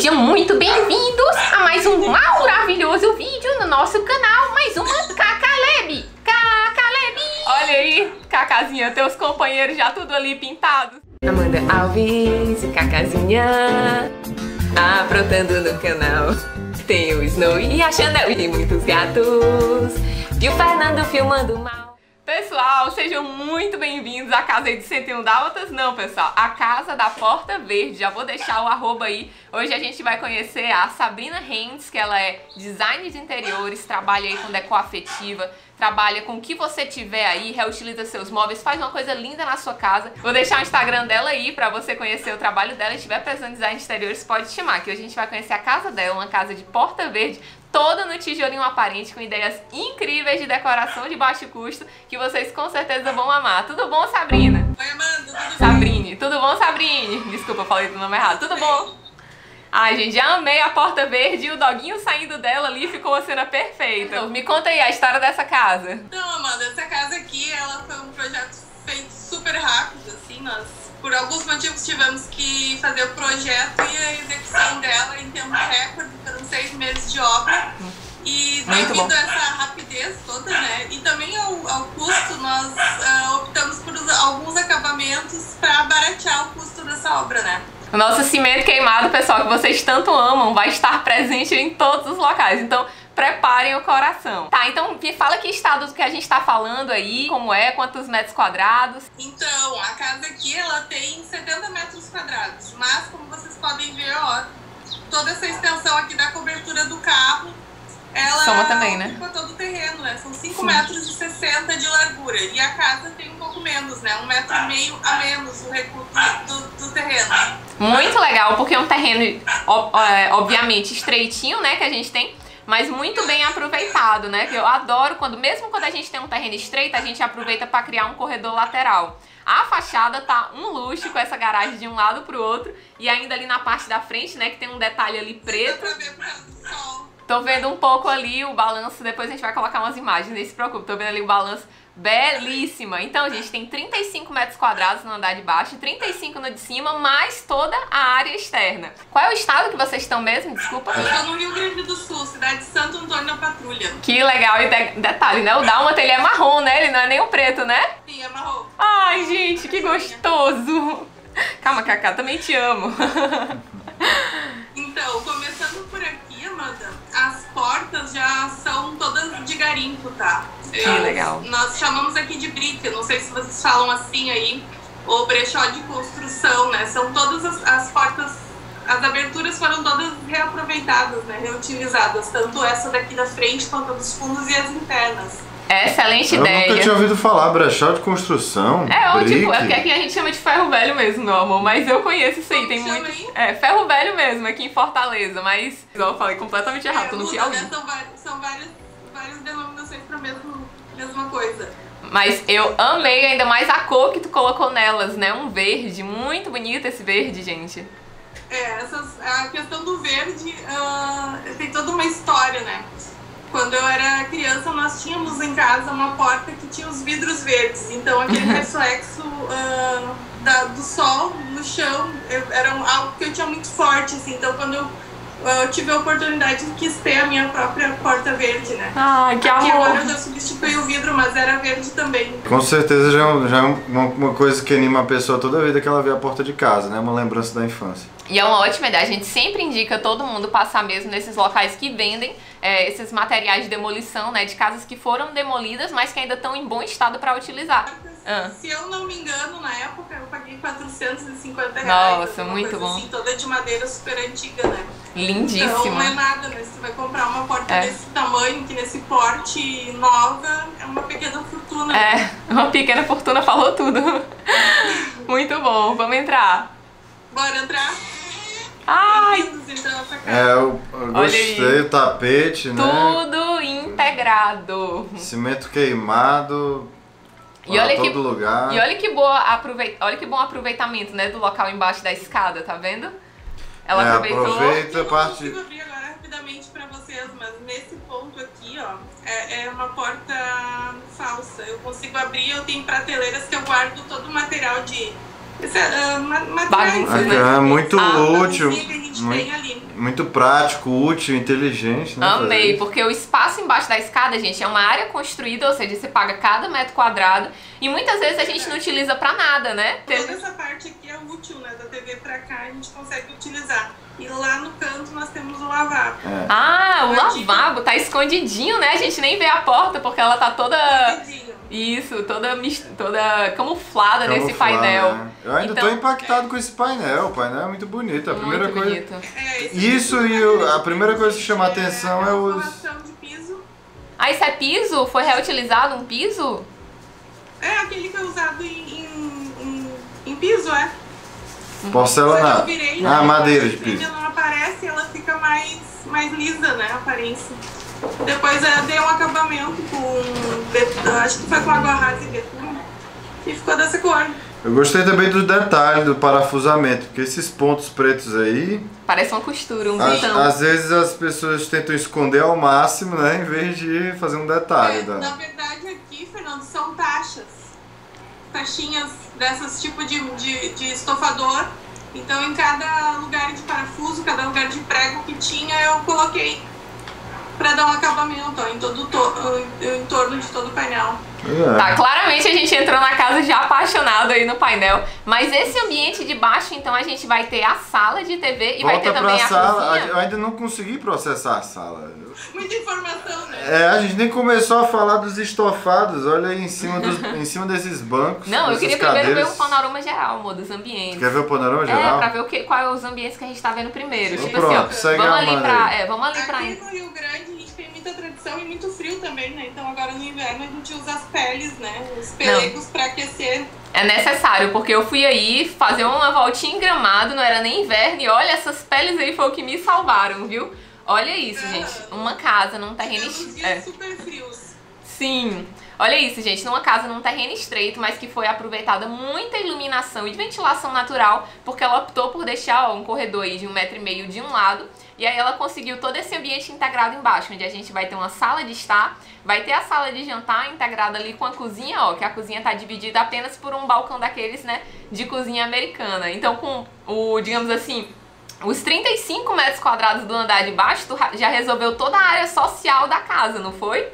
Sejam muito bem-vindos a mais um maravilhoso vídeo no nosso canal. Mais uma Cacaleb. Cacaleb. Olha aí, Cacazinha, teus companheiros já tudo ali pintados. Amanda Alves e Cacazinha aprontando no canal. Tem o Snow e a Chanel e muitos gatos. E o Fernando filmando mal. Pessoal, sejam muito bem-vindos à casa aí de 101 Dálmatas. Não, pessoal, a casa da Porta Verde. Já vou deixar o arroba aí. Hoje a gente vai conhecer a Sabrina Rendes, que ela é designer de interiores, trabalha aí com decor afetiva, trabalha com o que você tiver aí, reutiliza seus móveis, faz uma coisa linda na sua casa. Vou deixar o Instagram dela aí pra você conhecer o trabalho dela. Se estiver precisando de design de interiores, pode chamar, que hoje a gente vai conhecer a casa dela, uma casa de Porta Verde, toda no tijolinho aparente, com ideias incríveis de decoração de baixo custo, que vocês com certeza vão amar. Tudo bom, Sabrina? Oi, Amanda, tudo Sabrine, bem? tudo bom, Sabrine? Desculpa, eu falei o nome errado. Tudo bom? Ai, gente, já amei a Porta Verde e o doguinho saindo dela ali ficou uma cena perfeita. Me conta aí a história dessa casa. Então, Amanda, essa casa aqui, ela foi um projeto feito super rápido, assim, nós, por alguns motivos, tivemos que fazer o projeto e a execução dela em tempo recorde, foram 6 meses de obra. E devido a essa rapidez toda, né, e também ao custo, nós optamos por alguns acabamentos para baratear o custo dessa obra, né. O nosso cimento queimado, pessoal, que vocês tanto amam, vai estar presente em todos os locais. Então, preparem o coração. Tá, então me fala que estado do que a gente tá falando aí, como é, quantos metros quadrados. Então, a casa aqui, ela tem 70 metros quadrados, mas como vocês podem ver, ó, toda essa extensão aqui da cobertura do carro, ela soma também, né? ocupa todo o terreno, né? São 5,60 metros de largura. E a casa tem um pouco menos, né? 1,5 metro a menos o recuo do terreno. Muito legal, porque é um terreno, obviamente, estreitinho, né? Que a gente tem, mas muito bem aproveitado, né? Que eu adoro mesmo quando a gente tem um terreno estreito, a gente aproveita para criar um corredor lateral. A fachada tá um luxo com essa garagem de um lado pro outro. E ainda ali na parte da frente, né? Que tem um detalhe ali preto. Dá pra ver por causa do sol. Tô vendo um pouco ali o balanço, depois a gente vai colocar umas imagens, nem se preocupe, tô vendo ali o balanço, belíssima. Então, gente, tem 35 metros quadrados no andar de baixo, 35 no de cima, mais toda a área externa. Qual é o estado que vocês estão mesmo? Desculpa. Eu tô no Rio Grande do Sul, cidade de Santo Antônio da Patrulha. Que legal, e detalhe, né? O Dálmata, ele é marrom, né? Ele não é nem o preto, né? Sim, é marrom. Ai, gente, que gostoso. Calma, Cacá, também te amo. Então, começando por aqui, Amanda, as portas já são todas de garimpo, tá? Que legal. Nós chamamos aqui de brick, não sei se vocês falam assim aí, ou brechó de construção, né? São todas as portas, as aberturas foram todas reaproveitadas, né? Reutilizadas, tanto essa daqui da frente quanto a dos fundos e as internas. Excelente ideia. Eu nunca tinha ouvido falar brechó de construção. Tipo, é porque aqui a gente chama de ferro velho mesmo, meu amor, mas eu conheço isso aí, tem muito. Ferro velho mesmo, aqui em Fortaleza, mas eu falei completamente errado, tô no Piauí. Né? São várias denominações pra mesma coisa. Mas eu amei ainda mais a cor que tu colocou nelas, né? Um verde, muito bonito esse verde, gente. A questão do verde tem toda uma história, né? Quando eu era criança, nós tínhamos em casa uma porta que tinha os vidros verdes. Então, aquele reflexo do sol no chão era algo que eu tinha muito forte, assim. Então, quando eu tive a oportunidade, quis ter a minha própria porta verde, né? Ai, que amor! E agora eu já substituí o vidro, mas era verde também. Com certeza já é uma coisa que anima a pessoa toda vida que ela vê a porta de casa, né? Uma lembrança da infância. E é uma ótima ideia, a gente sempre indica todo mundo passar mesmo nesses locais que vendem esses materiais de demolição, né, de casas que foram demolidas, mas que ainda estão em bom estado para utilizar. Se eu não me engano, na época eu paguei R$450. Nossa, muito bom. Assim, toda de madeira super antiga, né? Lindíssima. Então não é nada, né? Você vai comprar uma porta desse tamanho, que nesse porte nova, é uma pequena fortuna. Uma pequena fortuna, falou tudo. Muito bom, vamos entrar. Bora entrar? Ai! Eu gostei, o tapete, né? Tudo integrado. Cimento queimado. E olha todo lugar. E olha que bom aproveitamento, né, do local embaixo da escada, tá vendo? Ela aproveitou. Aproveita a parte. Eu consigo abrir agora rapidamente pra vocês, mas nesse ponto aqui, ó, é uma porta falsa. Eu consigo abrir, eu tenho prateleiras que eu guardo todo o material de materiais, bagunças, né? É muito útil. Que a gente tem ali. Muito prático, útil, inteligente, né? Amei, porque o espaço embaixo da escada, gente, é uma área construída, ou seja, você paga cada metro quadrado e muitas vezes a gente não utiliza pra nada, né? Toda essa parte aqui é útil, né? Da TV pra cá a gente consegue utilizar. E lá no canto nós temos o lavabo. Ah, o lavabo tá escondidinho, né? A gente nem vê a porta porque ela tá toda... Isso, toda camuflada nesse painel. Né? Eu ainda tô impactado com esse painel. O painel é muito bonito. A primeira coisa. Bonito. Isso a primeira coisa que chama a atenção é os. De piso. Ah, isso é piso? Foi reutilizado um piso? É aquele que é usado em piso, é. Porcelanato. Virei, né? Madeira de piso. piso. Ela não aparece, ela fica mais lisa, né? A aparência. Depois eu dei um acabamento com, acho que foi com água rasa e betume, e ficou dessa cor. Eu gostei também do detalhe do parafusamento, porque esses pontos pretos aí... Parece uma costura, um botão. Às vezes as pessoas tentam esconder ao máximo, né, em vez de fazer um detalhe. Na verdade aqui, Fernando, são taxinhas dessas tipo de estofador. Então em cada lugar de parafuso, cada lugar de prego que tinha, eu coloquei pra dar um acabamento, ó, em torno de todo o painel. Tá, claramente a gente entrou na casa já apaixonado aí no painel, mas esse ambiente de baixo, então a gente vai ter a sala de TV e vai ter também a cozinha. Eu ainda não consegui processar a sala. Muita informação, né? A gente nem começou a falar dos estofados, olha aí em cima desses bancos. Não, eu queria primeiro ver o panorama geral, amor, dos ambientes. Quer ver o panorama geral? Pra ver qual é os ambientes que a gente tá vendo primeiro. Tipo pronto, assim, ó, vamos ali pra... Aqui no Rio Grande a gente tem muita tradição e muito frio também, né? Então agora no inverno a gente usa as peles, né? Os pelegos pra aquecer. É necessário, porque eu fui aí fazer uma voltinha em Gramado, não era nem inverno, e olha, essas peles aí foi o que me salvaram, viu? Olha isso, gente. Uma casa num terreno... super frios. Sim. Olha isso, gente. Numa casa num terreno estreito, mas que foi aproveitada muita iluminação e ventilação natural, porque ela optou por deixar um corredor aí de 1,5 m de um lado, e aí ela conseguiu todo esse ambiente integrado embaixo, onde a gente vai ter uma sala de estar, vai ter a sala de jantar integrada ali com a cozinha, ó, que a cozinha tá dividida apenas por um balcão daqueles, né, de cozinha americana. Então com digamos assim, os 35 metros quadrados do andar de baixo, tu já resolveu toda a área social da casa, não foi?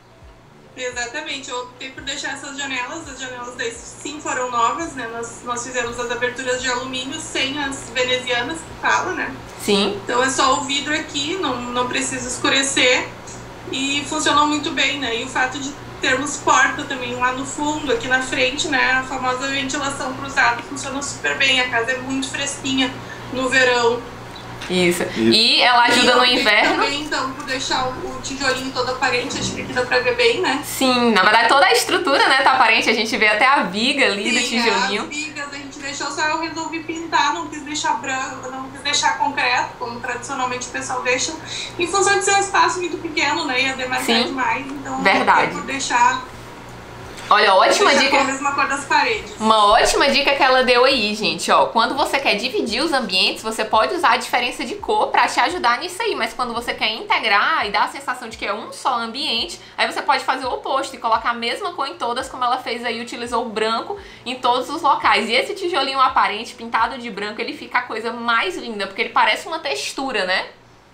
Exatamente, eu optei por deixar essas janelas, as janelas daí sim foram novas, né? Nós fizemos as aberturas de alumínio sem as venezianas que fala, né? Sim. Então é só o vidro aqui, não precisa escurecer e funcionou muito bem, né? E o fato de termos porta também lá no fundo, aqui na frente, né? A famosa ventilação cruzada funciona super bem, a casa é muito fresquinha no verão. Isso. E ela ajuda no inverno. Também, então, por deixar o tijolinho todo aparente, acho que aqui dá pra ver bem, né? Sim, na verdade toda a estrutura, né, tá aparente, a gente vê até a viga ali do tijolinho. As vigas a gente deixou, só eu resolvi pintar, não quis deixar branco, não quis deixar concreto, como tradicionalmente o pessoal deixa, em função de ser um espaço muito pequeno, né, ia demarcar demais, então verdade. Eu por deixar... Olha, ótima dica. A mesma cor das paredes. Uma ótima dica que ela deu aí, gente, ó. Quando você quer dividir os ambientes, você pode usar a diferença de cor pra te ajudar nisso aí. Mas quando você quer integrar e dar a sensação de que é um só ambiente, aí você pode fazer o oposto e colocar a mesma cor em todas, como ela fez aí, utilizou o branco em todos os locais. E esse tijolinho aparente, pintado de branco, ele fica a coisa mais linda, porque ele parece uma textura, né?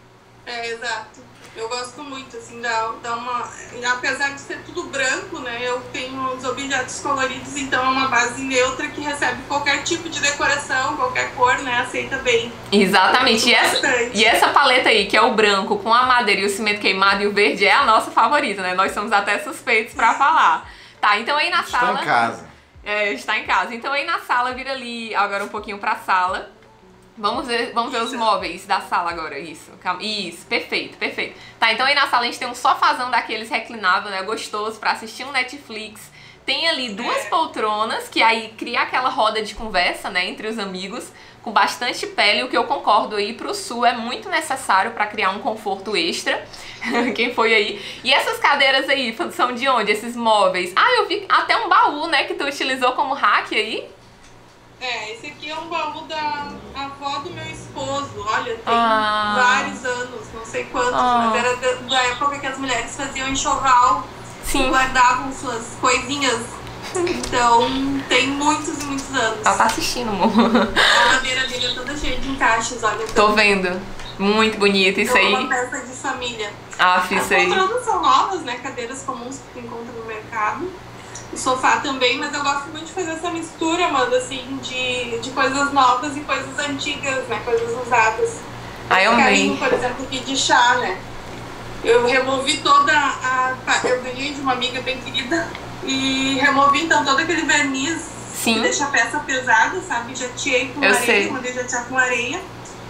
Exato. Eu gosto muito, assim, dá uma... Apesar de ser tudo branco, né, eu tenho os objetos coloridos, então é uma base neutra que recebe qualquer tipo de decoração, qualquer cor, né, aceita bem. Exatamente. E essa paleta aí, que é o branco com a madeira e o cimento queimado e o verde, é a nossa favorita, né? Nós somos até suspeitos pra falar. Tá, então aí na sala... Está em casa. Está em casa. Então aí na sala, vira ali agora um pouquinho pra sala. Vamos ver os móveis da sala agora, isso. Calma. Isso, perfeito, perfeito. Tá, então aí na sala a gente tem um sofazão daqueles reclinável, né, gostoso pra assistir um Netflix. Tem ali duas poltronas, que aí cria aquela roda de conversa, né, entre os amigos, com bastante pele, o que eu concordo aí pro sul é muito necessário pra criar um conforto extra. Quem foi aí? E essas cadeiras aí, são de onde? Esses móveis? Ah, eu vi até um baú, né, que tu utilizou como rack aí. Esse aqui é um baú da avó do meu esposo. Olha, tem vários anos, não sei quantos, mas era da época que as mulheres faziam enxoval, guardavam suas coisinhas. Então, tem muitos e muitos anos. Ela tá assistindo, amor. A madeira dele é toda cheia de encaixes, olha. Tô vendo. Muito bonito isso Então, aí. é uma peça de família. Isso As aí. poltronas são novas, né? Cadeiras comuns que tu encontra no mercado. O sofá também, mas eu gosto muito de fazer essa mistura, Amanda, assim, de coisas novas e coisas antigas, né? Coisas usadas. Eu amei. Carinho, por exemplo, aqui de chá, né? Eu removi toda eu ganhei de uma amiga bem querida e removi então todo aquele verniz Sim. que deixa a peça pesada, sabe? Jateei com areia, mandei jatear com areia.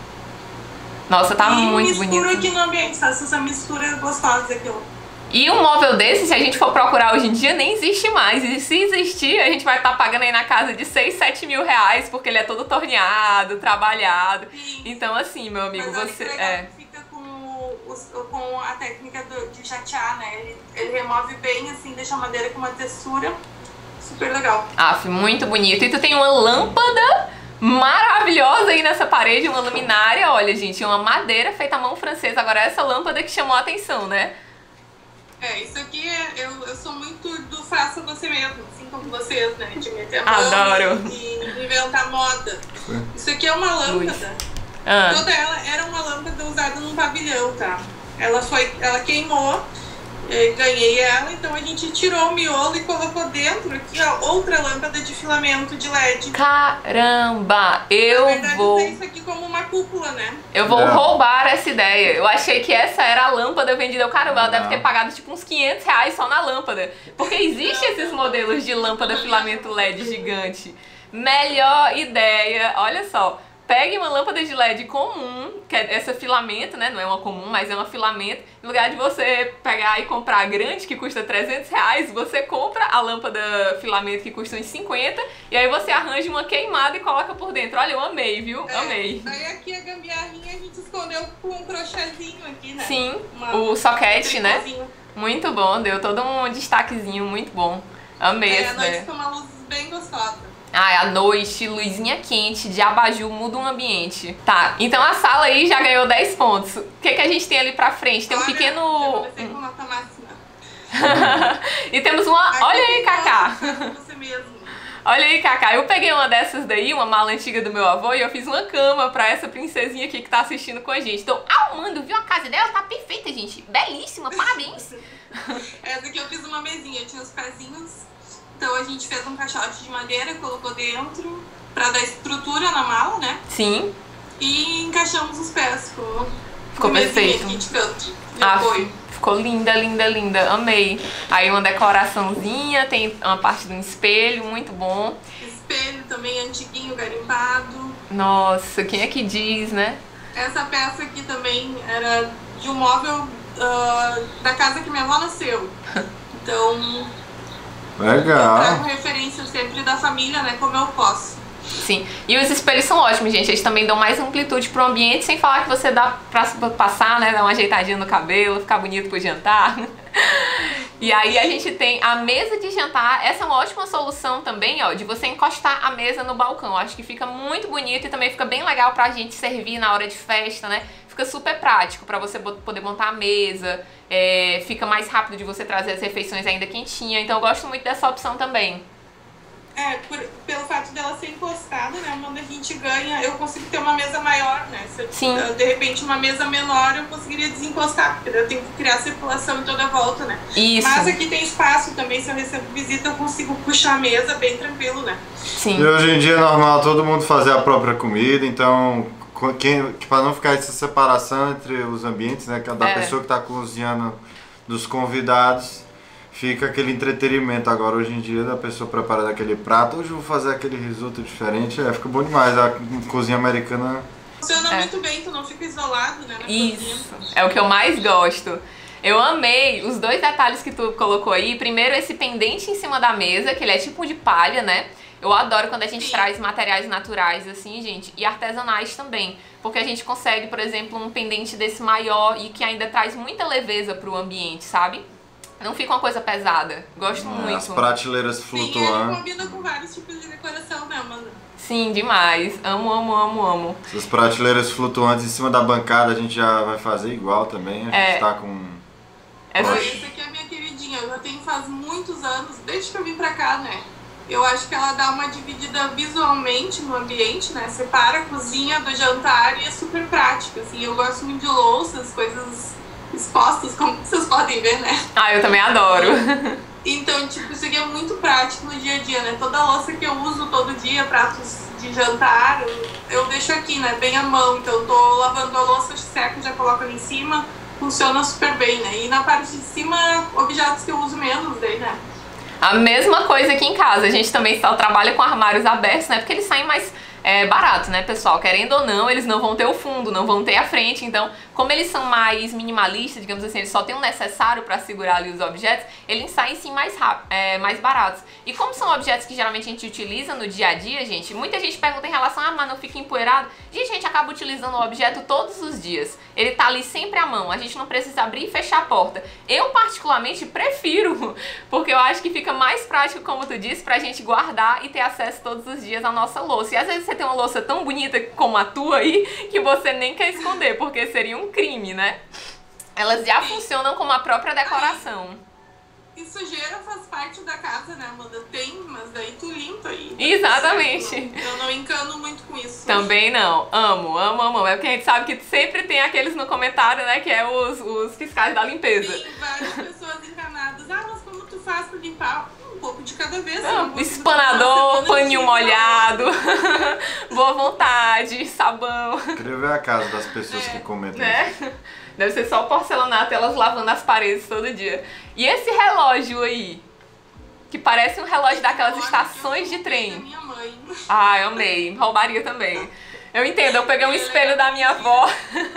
Nossa, tá muito bonito. E misturo aqui no ambiente, faço essa mistura gostosa aqui, ó. E um móvel desse, se a gente for procurar hoje em dia, nem existe mais. E se existir, a gente vai estar pagando aí na casa de 6, 7 mil reais, porque ele é todo torneado, trabalhado. Sim. Então, assim, meu amigo, mas você... fica com a técnica de jatear, né? Ele remove bem, assim, deixa a madeira com uma textura super legal. Muito bonito. E tu tem uma lâmpada maravilhosa aí nessa parede, uma luminária. Olha, gente, uma madeira feita à mão francesa. Agora, essa lâmpada que chamou a atenção, né? Isso aqui eu sou muito do faça você mesmo, assim como vocês, né? De meter a mão Adoro. e inventar moda. Isso aqui é uma lâmpada. Toda ela era uma lâmpada usada num pavilhão, tá? Ela queimou, ganhei ela, então a gente tirou o miolo e colocou dentro aqui, ó, outra lâmpada de filamento de LED. Caramba! Na verdade, usei isso aqui como uma cúpula, né? Eu vou roubar essa ideia. Eu achei que essa era a lâmpada vendida. Caramba, ela deve ter pagado tipo uns 500 reais só na lâmpada. Porque existem esses modelos de lâmpada filamento LED gigante. Melhor ideia, olha só. Pegue uma lâmpada de LED comum, que é essa filamento, né? Não é uma comum, mas é uma filamento. No lugar de você pegar e comprar a grande, que custa 300 reais, você compra a lâmpada filamento que custa uns 50, e aí você arranja uma queimada e coloca por dentro. Olha, eu amei, viu? Amei. Aí aqui a gambiarrinha a gente escondeu com um crochêzinho aqui, né? Sim, o soquete, né? Muito bom, deu todo um destaquezinho, muito bom. Amei essa ideia. A noite fica uma luz bem gostosa. À noite, luzinha quente, de abajur, muda o ambiente. Tá, então a sala aí já ganhou 10 pontos. O que a gente tem ali pra frente? Tem um pequeno... Eu comecei com nota máxima. E temos uma... Aqui olha aí, Cacá. Você mesmo. Olha aí, Cacá. Eu peguei uma dessas daí, uma mala antiga do meu avô, e eu fiz uma cama pra essa princesinha aqui que tá assistindo com a gente. Então, arrumando, viu? A casa dela tá perfeita, gente. Belíssima, parabéns. Essa aqui eu fiz uma mesinha, tinha os pezinhos. Então a gente fez um caixote de madeira, colocou dentro pra dar estrutura na mala, né? Sim. E encaixamos os pés Ficou perfeito. Aqui de canto, de apoio. Ficou linda, linda, linda. Amei. Aí uma decoraçãozinha, tem uma parte do espelho, muito bom. Espelho também antiguinho, garimpado. Nossa, quem é que diz, né? Essa peça aqui também era de um móvel da casa que minha avó nasceu. Então... Legal. Eu trago referência sempre da família, né? Como eu posso. Sim. E os espelhos são ótimos, gente. Eles também dão mais amplitude pro ambiente, sem falar que você dá pra passar, né? Dar uma ajeitadinha no cabelo, ficar bonito pro jantar. E aí a gente tem a mesa de jantar. Essa é uma ótima solução também, ó, de você encostar a mesa no balcão. Acho que fica muito bonito e também fica bem legal pra gente servir na hora de festa, né? Fica super prático pra você poder montar a mesa. Fica mais rápido de você trazer as refeições ainda quentinha. Então eu gosto muito dessa opção também. Pelo fato dela ser encostada, né? Quando a gente ganha, eu consigo ter uma mesa maior, né? Sim. De repente uma mesa menor eu conseguiria desencostar, porque eu tenho que criar circulação em toda a volta, né? Isso. Mas aqui tem espaço também, se eu recebo visita eu consigo puxar a mesa bem tranquilo, né? Sim. E hoje em dia é normal todo mundo fazer a própria comida, então para não ficar essa separação entre os ambientes, né? Da pessoa que está cozinhando, dos convidados, fica aquele entretenimento agora hoje em dia da pessoa preparando aquele prato. Hoje eu vou fazer aquele risoto diferente, fica bom demais. A cozinha americana funciona muito bem, tu não fica isolado, né? Isso, é o que eu mais gosto. Eu amei os dois detalhes que tu colocou aí. Primeiro, esse pendente em cima da mesa, que ele é tipo de palha, né? Eu adoro quando a gente traz materiais naturais assim, gente, e artesanais também. Porque a gente consegue, por exemplo, um pendente desse maior e que ainda traz muita leveza pro ambiente, sabe? Não fica uma coisa pesada. Gosto muito. As prateleiras flutuantes. Sim, ele combina com vários tipos de decoração, né, Amanda? Sim, demais. Amo, amo, amo, amo. Essas prateleiras flutuantes em cima da bancada a gente já vai fazer igual também. A gente tá com... Essa aqui é a minha queridinha. Eu já tenho faz muitos anos, desde que eu vim pra cá, né? Eu acho que ela dá uma dividida visualmente no ambiente, né? Separa a cozinha do jantar e é super prática, assim. Eu gosto muito de louças, coisas expostas, como vocês podem ver, né? Ah, eu também adoro. Então, tipo, isso aqui é muito prático no dia a dia, né? Toda a louça que eu uso todo dia, pratos de jantar, eu deixo aqui, né? Bem à mão. Então, eu tô lavando a louça, seco, já coloco ali em cima. Funciona super bem, né? E na parte de cima, objetos que eu uso menos daí, né? A mesma coisa aqui em casa, a gente também só trabalha com armários abertos, né? Porque eles saem mais baratos, né, pessoal? Querendo ou não, eles não vão ter o fundo, não vão ter a frente. Então, como eles são mais minimalistas, digamos assim, eles só têm o necessário para segurar ali os objetos, eles saem sim mais mais baratos. E como são objetos que geralmente a gente utiliza no dia a dia, gente, muita gente pergunta em relação, mas não fica empoeirado. Gente, a gente acaba utilizando o objeto todos os dias. Ele tá ali sempre à mão, a gente não precisa abrir e fechar a porta. Eu, particularmente, prefiro, porque eu acho que fica mais prático, como tu disse, pra gente guardar e ter acesso todos os dias à nossa louça. E às vezes você tem uma louça tão bonita como a tua aí, que você nem quer esconder, porque seria um crime, né? Elas já funcionam como a própria decoração. E sujeira faz parte da casa, né, Amanda? Tem, mas daí tu limpa aí. Exatamente. Eu não encano muito com isso. Também não. Amo, amo, amo. É porque a gente sabe que sempre tem aqueles no comentário, né, que é os fiscais da limpeza. Tem várias pessoas encanadas. Ah, mas como tu faz pra limpar? Um pouco de cada vez. Espanador, paninho molhado, boa vontade, sabão. Queria ver a casa das pessoas que comentam isso. Deve ser só porcelanato, elas lavando as paredes todo dia. E esse relógio aí? Que parece um relógio daquelas estações de trem. Da minha mãe. Ah, eu amei. Roubaria também. Eu entendo, eu peguei um espelho da minha avó.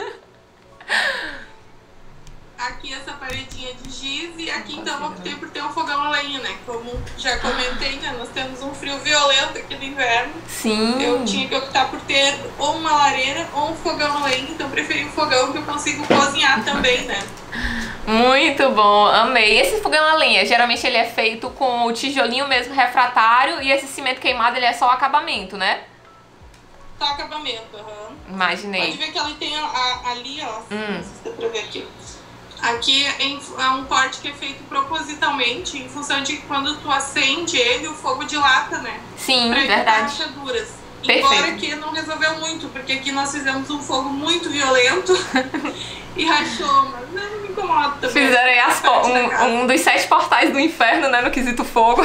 Aqui essa paredinha de giz e aqui então eu optei por ter um fogão a lenha, né? Como já comentei, né? Nós temos um frio violento aqui no inverno. Sim. Eu tinha que optar por ter ou uma lareira ou um fogão a lenha, então eu preferi um fogão que eu consigo cozinhar também, né? Muito bom, amei. Esse fogão a lenha, geralmente ele é feito com o tijolinho mesmo refratário e esse cimento queimado ele é só o acabamento, né? Só acabamento, Imaginei. Pode ver que ela tem ali, ó, não sei se dá pra ver aqui. Aqui é um corte que é feito propositalmente em função de que quando tu acende ele, o fogo dilata, né? Sim, pra evitar verdade. rachaduras. Perfeito. Embora que não resolveu muito, porque aqui nós fizemos um fogo muito violento e rachou, mas não me incomoda também. Fizeram aí um dos 7 portais do inferno, né, no quesito fogo.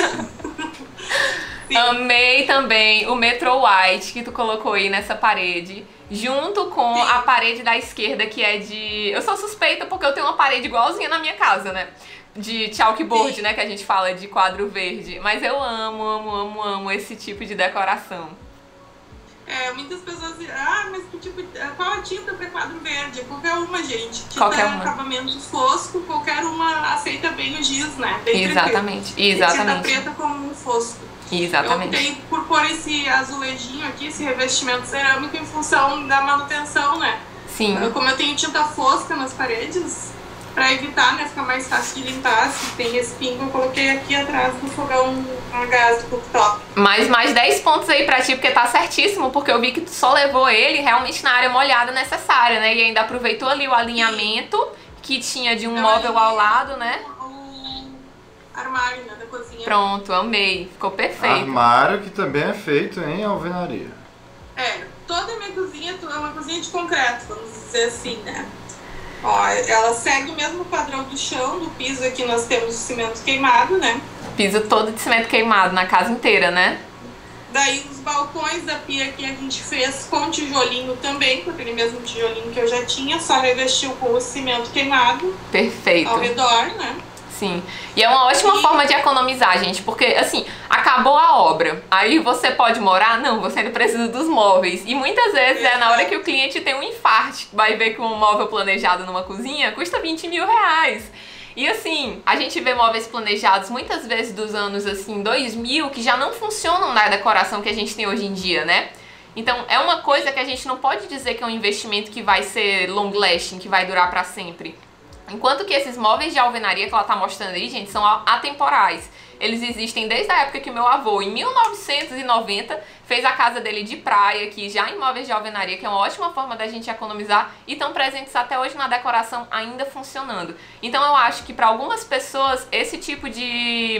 Amei também o Metro White que tu colocou aí nessa parede. Junto com a parede da esquerda, que é de... Eu sou suspeita porque eu tenho uma parede igualzinha na minha casa, né? De chalkboard, né? Que a gente fala de quadro verde. Mas eu amo, amo, amo, amo esse tipo de decoração. Muitas pessoas dizem, mas que tipo, qual a tinta para quadro verde? Qualquer uma, gente. Tinta qualquer uma. Acabamento fosco, qualquer uma aceita bem o giz, né? Bem exatamente, tranquilo. exatamente. Tinta preta como um fosco. Exatamente. Eu optei por pôr esse azulejinho aqui, esse revestimento cerâmico em função da manutenção, né? Sim. Como eu tenho tinta fosca nas paredes, pra evitar, né, ficar mais fácil de limpar, se tem espinho, eu coloquei aqui atrás do fogão a gás do cooktop. Mais 10 pontos aí pra ti, porque tá certíssimo, porque eu vi que tu só levou ele realmente na área molhada necessária, né? E ainda aproveitou ali o alinhamento que tinha de um móvel ao lado, né? Armário, né, da cozinha. Pronto, amei. Ficou perfeito. Armário que também é feito em alvenaria. Toda a minha cozinha é uma cozinha de concreto, vamos dizer assim, né? Ó, ela segue o mesmo padrão do chão, do piso aqui nós temos o cimento queimado, né? Piso todo de cimento queimado na casa inteira, né? Daí os balcões da pia aqui a gente fez com tijolinho também, com aquele mesmo tijolinho que eu já tinha, só revestiu com o cimento queimado. Perfeito. Ao redor, né? Sim. E é uma ótima forma de economizar, gente, porque, assim, acabou a obra. Aí você pode morar? Não, você ainda precisa dos móveis. E muitas vezes é na hora que o cliente tem um infarte, vai ver que um móvel planejado numa cozinha custa 20 mil reais. E assim, a gente vê móveis planejados muitas vezes dos anos, assim, 2000, que já não funcionam na decoração que a gente tem hoje em dia, né? Então, é uma coisa que a gente não pode dizer que é um investimento que vai ser long lasting, que vai durar pra sempre. Enquanto que esses móveis de alvenaria que ela tá mostrando aí, gente, são atemporais. Eles existem desde a época que meu avô, em 1990, fez a casa dele de praia aqui, já em móveis de alvenaria, que é uma ótima forma da gente economizar, e estão presentes até hoje na decoração, ainda funcionando. Então eu acho que para algumas pessoas esse tipo de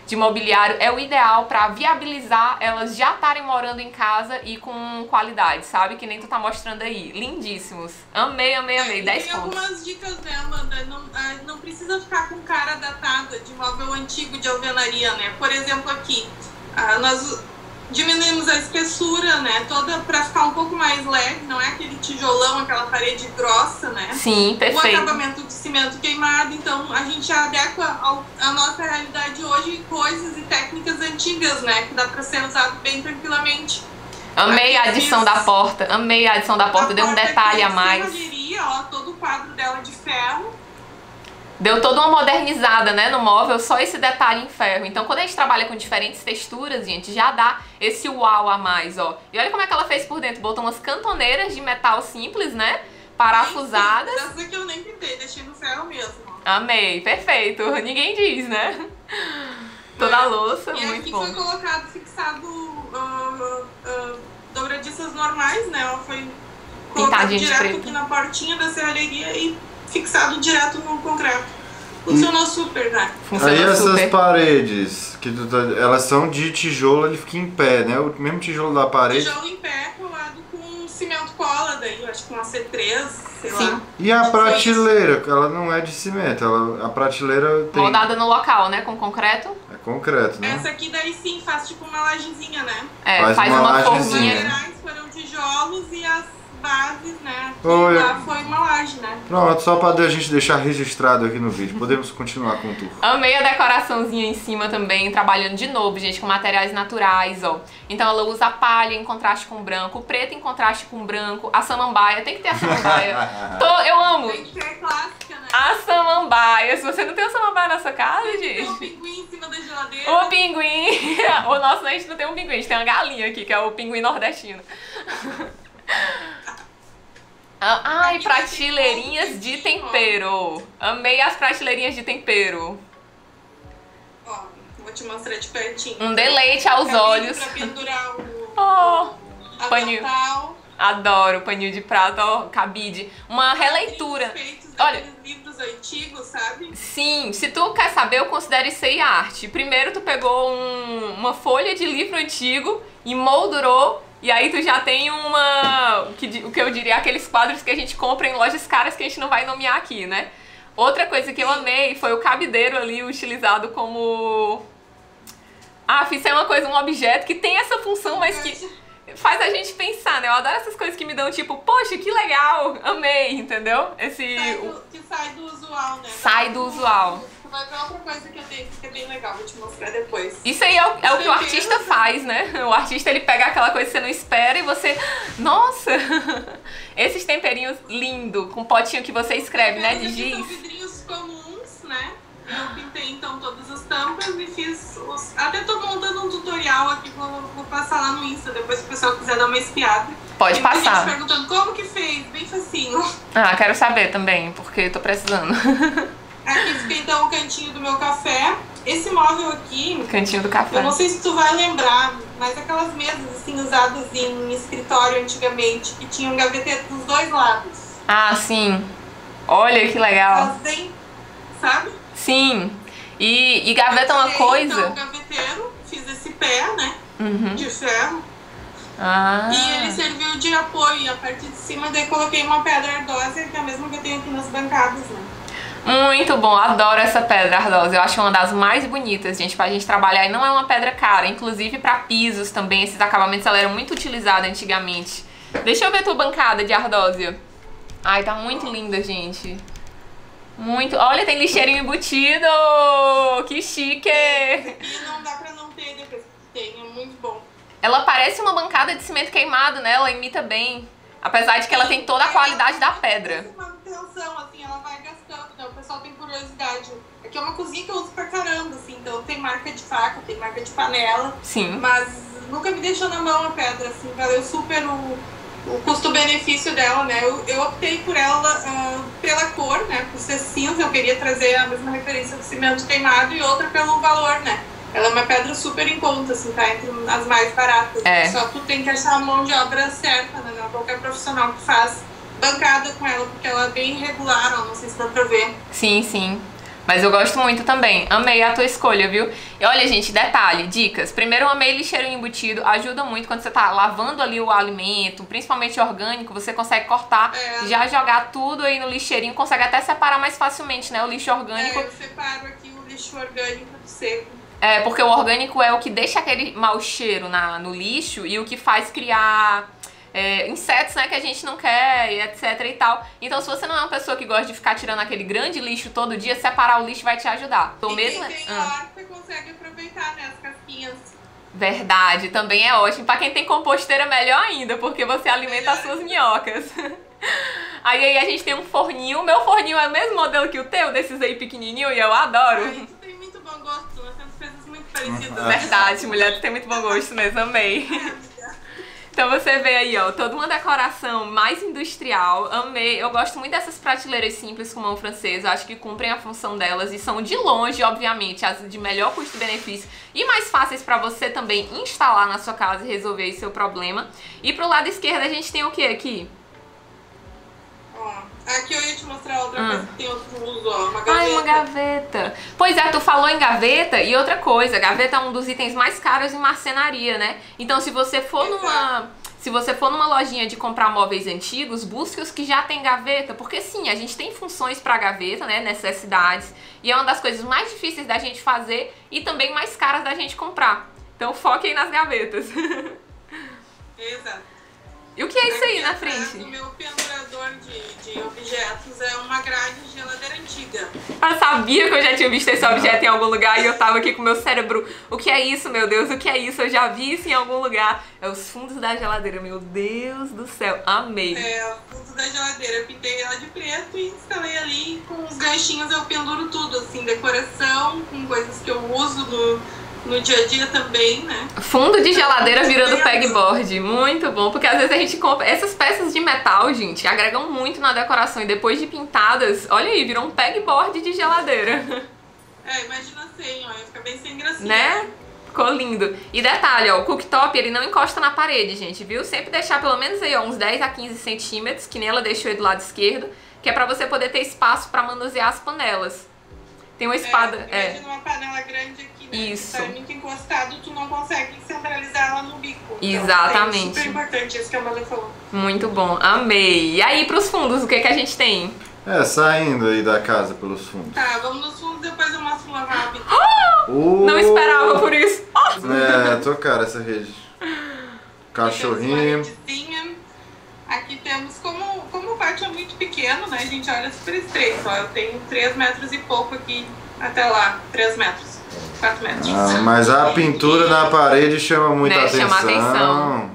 de mobiliário é o ideal pra viabilizar elas já estarem morando em casa e com qualidade, sabe? Que nem tu tá mostrando aí. Lindíssimos. Amei, amei, amei. 10 tem pontos. Tem algumas dicas, né, Amanda? Não precisa ficar com cara datada de móvel antigo de alvenaria, né? Por exemplo, aqui, nós diminuímos a espessura, né? Toda pra ficar um pouco mais leve, não é aquele tijolão, aquela parede grossa, né? Sim, perfeito. O acabamento de cimento queimado, então a gente adequa a nossa realidade hoje coisas e técnicas antigas, né? Que dá pra ser usado bem tranquilamente. Amei a adição da porta, amei a adição da porta, deu um detalhe a mais. Ó, todo o quadro dela de ferro. Deu toda uma modernizada, né, no móvel, só esse detalhe em ferro. Então, quando a gente trabalha com diferentes texturas, gente, já dá esse uau a mais, ó. E olha como é que ela fez por dentro. Botou umas cantoneiras de metal simples, né, parafusadas. Essa aqui eu nem pintei, deixei no ferro mesmo. Amei, perfeito. Ninguém diz, né? Toda a louça, e muito aqui bom. Foi colocado, fixado dobradiças normais, né? Ela foi colocado direto aqui na portinha da serralheria e fixado direto no concreto. Funcionou super, né? Aí essas paredes, elas são de tijolo, ele fica em pé, né? O mesmo tijolo da parede. Tijolo em pé, colado com cimento cola, daí eu acho que uma C3, sei lá. E a prateleira, ela não é de cimento, a prateleira tem... Moldada no local, né? Com concreto. É concreto, né? Essa aqui daí sim, faz tipo uma lajezinha, né? É, faz uma forminha. As laterais foram tijolos e as bases, né? Lá foi uma laje, né? Pronto, só pra a gente deixar registrado aqui no vídeo. Podemos continuar com o tour. Amei a decoraçãozinha em cima também, trabalhando de novo, gente, com materiais naturais, ó. Então ela usa a palha em contraste com branco, o preto em contraste com branco, a samambaia, tem que ter a samambaia. Eu amo! Tem que ter clássica, né? A samambaia. Se você não tem a samambaia na sua casa, gente... Tem um pinguim em cima da geladeira. O pinguim! O nosso, a gente não tem um pinguim, a gente tem uma galinha aqui, que é o pinguim nordestino. Ai, prateleirinhas de tempero. Amei as prateleirinhas de tempero. Ó, vou te mostrar de pertinho. Um deleite aos olhos. Pra pendurar o paninho. Adoro paninho de prato, ó, cabide. Uma releitura. Olha, livros antigos, sabe? Sim, se tu quer saber, eu considero isso aí arte. Primeiro tu pegou uma folha de livro antigo e moldurou. E aí tu já tem o que eu diria, aqueles quadros que a gente compra em lojas caras que a gente não vai nomear aqui, né? Outra coisa que eu amei foi o cabideiro ali utilizado como... isso é uma coisa, um objeto que tem essa função, mas que faz a gente pensar, né? Eu adoro essas coisas que me dão tipo, poxa, que legal, amei, entendeu? Que sai do usual, né? Sai do usual. Vai pra outra coisa que eu tenho que é bem legal, vou te mostrar depois. Isso aí é o que o artista faz, né? O artista, ele pega aquela coisa que você não espera e você... Nossa! Esses temperinhos lindos, com potinho que você escreve, né? De giz. São vidrinhos comuns, né? Eu pintei, então, todas as tampas e fiz os... Até tô montando um tutorial aqui, vou passar lá no Insta, depois se o pessoal quiser dar uma espiada. Pode passar. Gente perguntando como que fez, bem facinho. Quero saber também, porque tô precisando. Aqui fica então o cantinho do meu café. Esse móvel aqui... Cantinho do café. Eu não sei se tu vai lembrar, mas aquelas mesas assim usadas em escritório antigamente, que tinham gaveteiro dos dois lados. Sim. Olha que legal. Fazem, sabe? Sim. E gaveta é uma coisa... Então, o gaveteiro, fiz esse pé, né? De ferro. E ele serviu de apoio. A parte de cima, daí coloquei uma pedra ardósia, que é a mesma que eu tenho aqui nas bancadas, né? Muito bom, adoro essa pedra ardosa. Eu acho uma das mais bonitas, gente, pra gente trabalhar. E não é uma pedra cara, inclusive pra pisos também. Esses acabamentos, ela era muito utilizada antigamente. Deixa eu ver a tua bancada de ardósia. Ai, tá muito linda, gente. Muito. Olha, tem lixeirinho embutido. Que chique. E não dá pra não ter depois que tem, é muito bom. Ela parece uma bancada de cimento queimado, né? Ela imita bem. Apesar de que ela tem toda a qualidade da pedra. Manutenção, assim, ela vai gastando, né? O pessoal tem curiosidade. Aqui é uma cozinha que eu uso pra caramba, assim, então tem marca de faca, tem marca de panela. Sim. Mas nunca me deixou na mão a pedra, assim, valeu super o custo-benefício dela, né? Eu optei por ela pela cor, né? Por ser cinza, eu queria trazer a mesma referência do cimento queimado e outra pelo valor, né? Ela é uma pedra super em conta, assim, tá entre as mais baratas. Só tu tem que achar a mão de obra certa, né? Não qualquer profissional que faz bancada com ela, porque ela é bem regular, ó, não sei se dá pra ver. Sim, sim. Mas eu gosto muito também. Amei a tua escolha, viu? E olha, gente, detalhe, dicas. Primeiro, eu amei lixeiro embutido. Ajuda muito quando você tá lavando ali o alimento, principalmente orgânico, você consegue cortar, já jogar tudo aí no lixeirinho, consegue até separar mais facilmente, né? O lixo orgânico. Eu separo aqui o lixo orgânico do seco. Porque o orgânico é o que deixa aquele mau cheiro no lixo e o que faz criar... insetos, né, que a gente não quer, e etc e tal. Então, se você não é uma pessoa que gosta de ficar tirando aquele grande lixo todo dia, separar o lixo vai te ajudar. Então, mesmo quem tem horta consegue aproveitar, né, as casquinhas. Verdade, também é ótimo. Pra quem tem composteira, melhor ainda, porque você alimenta as suas minhocas. Aí a gente tem um forninho. Meu forninho é o mesmo modelo que o teu, desses aí pequenininho, e eu adoro. Ai, tu tem muito bom gosto, nós temos coisas muito parecidas. Verdade, mulher, tu tem muito bom gosto mesmo, amei. Então você vê aí, ó, toda uma decoração mais industrial, amei. Eu gosto muito dessas prateleiras simples com mão francesa, acho que cumprem a função delas e são de longe, obviamente, as de melhor custo-benefício e mais fáceis pra você também instalar na sua casa e resolver aí seu problema. E pro lado esquerdo a gente tem o que aqui? Aqui eu ia te mostrar outra coisa que tem outro uso, ó, uma gaveta. Ai, uma gaveta. Pois é, tu falou em gaveta e outra coisa, gaveta é um dos itens mais caros em marcenaria, né? Então se você for numa lojinha de comprar móveis antigos, busque os que já tem gaveta, porque sim, a gente tem funções pra gaveta, né, necessidades, e é uma das coisas mais difíceis da gente fazer e também mais caras da gente comprar. Então foque aí nas gavetas. Exato. E o que é isso aí na Atrás frente? do meu pendurador de objetos é uma grade de geladeira antiga. Eu sabia que eu já tinha visto esse objeto em algum lugar e eu tava aqui com o meu cérebro. O que é isso, meu Deus? O que é isso? Eu já vi isso em algum lugar. É os fundos da geladeira, meu Deus do céu. Amei. É, o fundo da geladeira. Eu pintei ela de preto e instalei ali. Com os ganchinhos eu penduro tudo, assim, decoração, com coisas que eu uso no dia a dia também, né? Fundo de geladeira virando pegboard. Muito bom, porque às vezes a gente compra... Essas peças de metal, gente, agregam muito na decoração. E depois de pintadas, olha aí, virou um pegboard de geladeira. Imagina assim, ó, fica bem sem gracinha. Né? Ficou lindo. E detalhe, ó, o cooktop, ele não encosta na parede, gente, viu? Sempre deixar pelo menos aí, ó, uns 10 a 15 centímetros, que nem ela deixou aí do lado esquerdo, que é pra você poder ter espaço pra manusear as panelas. Tem uma espada... Imagina uma panela grande aqui, né? Isso. Se tá muito encostado, tu não consegue centralizar ela no bico. Exatamente. Então, é super importante isso que a Amanda falou. Muito bom, amei. E aí, pros fundos, o que que a gente tem? Saindo aí da casa pelos fundos. Tá, vamos nos fundos, depois eu mostro uma rápida. Não esperava por isso. Tô cara essa rede. Cachorrinho. Aqui temos, como o pátio é muito pequeno, né, gente, olha, super estreito, ó, eu tenho 3 metros e pouco aqui até lá, 3 metros, 4 metros. Mas a pintura na parede chama muita atenção. Chama atenção.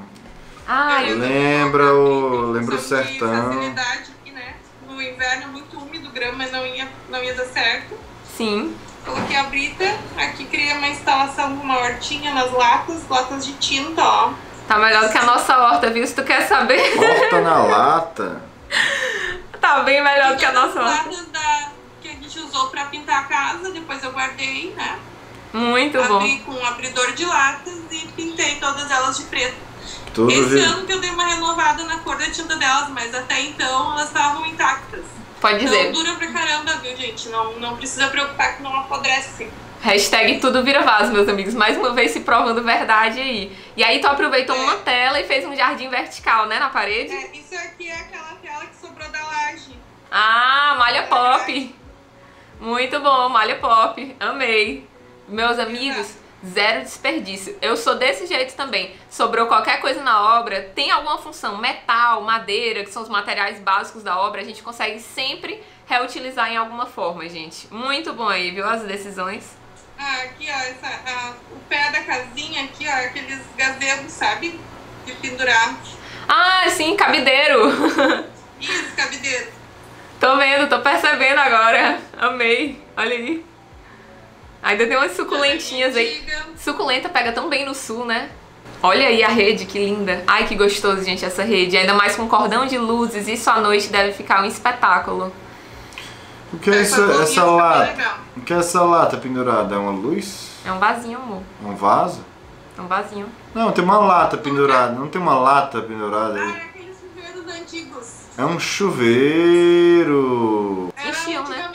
Lembra o sertão. Facilidade aqui, né, no inverno é muito úmido, grama não ia dar certo. Sim. Coloquei a brita, aqui criei uma instalação com uma hortinha nas latas de tinta, ó. Tá melhor do que a nossa horta, viu? Se tu quer saber. Horta na lata. Tá bem melhor do que a nossa horta. Latas que a gente usou pra pintar a casa, depois eu guardei, né? Muito bom. Abri com um abridor de latas e pintei todas elas de preto. Esse ano que eu dei uma renovada na cor da tinta delas, mas até então elas estavam intactas. Pode dizer. Então dura pra caramba, viu, gente? Não precisa preocupar que não apodrece. Hashtag tudo vira vaso, meus amigos. Mais uma vez se provando verdade aí. E aí tu aproveitou uma tela e fez um jardim vertical, né, na parede? Isso aqui é aquela tela que sobrou da laje. Malha pop. Muito bom, malha pop. Amei. Meus amigos, zero desperdício. Eu sou desse jeito também. Sobrou qualquer coisa na obra, tem alguma função, metal, madeira, que são os materiais básicos da obra, a gente consegue sempre reutilizar em alguma forma, gente. Muito bom aí, viu, as decisões. Aqui, ó, o pé da casinha aqui, ó, aqueles gazebos, sabe? De pendurar. Sim, cabideiro. Isso, cabideiro. Tô vendo, tô percebendo agora. Amei, olha aí. Ainda tem umas suculentinhas aí. Suculenta pega tão bem no sul, né? Olha aí a rede, que linda. Ai, que gostoso, gente, essa rede. Ainda mais com cordão de luzes, isso à noite deve ficar um espetáculo. O que é essa lata? O que é essa lata pendurada? É uma luz? É um vasinho, amor. É um vaso? É um vasinho. Não, tem uma lata pendurada. Não tem uma lata pendurada aí? É aqueles chuveiros antigos. É um chuveiro. Enchiam, né? Antigamente eles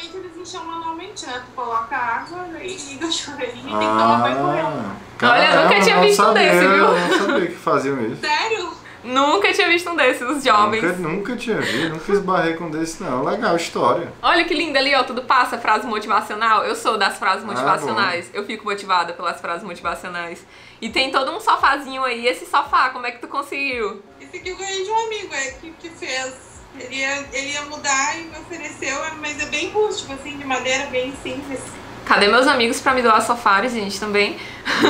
chão manualmente, né? Tu coloca água e liga o chuveirinho e tem que tomar banho correndo. Olha, eu nunca tinha visto um desse, viu? Eu não sabia que faziam isso. Sério? Nunca tinha visto um desses, os jovens. Nunca tinha visto, nunca esbarrei com um desse não. Legal, história. Olha que lindo ali, ó, tudo passa, frase motivacional. Eu sou das frases motivacionais. Eu fico motivada pelas frases motivacionais. E tem todo um sofazinho aí. Esse sofá, como é que tu conseguiu? Esse aqui eu ganhei de um amigo que fez. Ele ia mudar e me ofereceu, mas é bem rústico, assim, de madeira, bem simples. Cadê meus amigos pra me doar sofás, gente, também?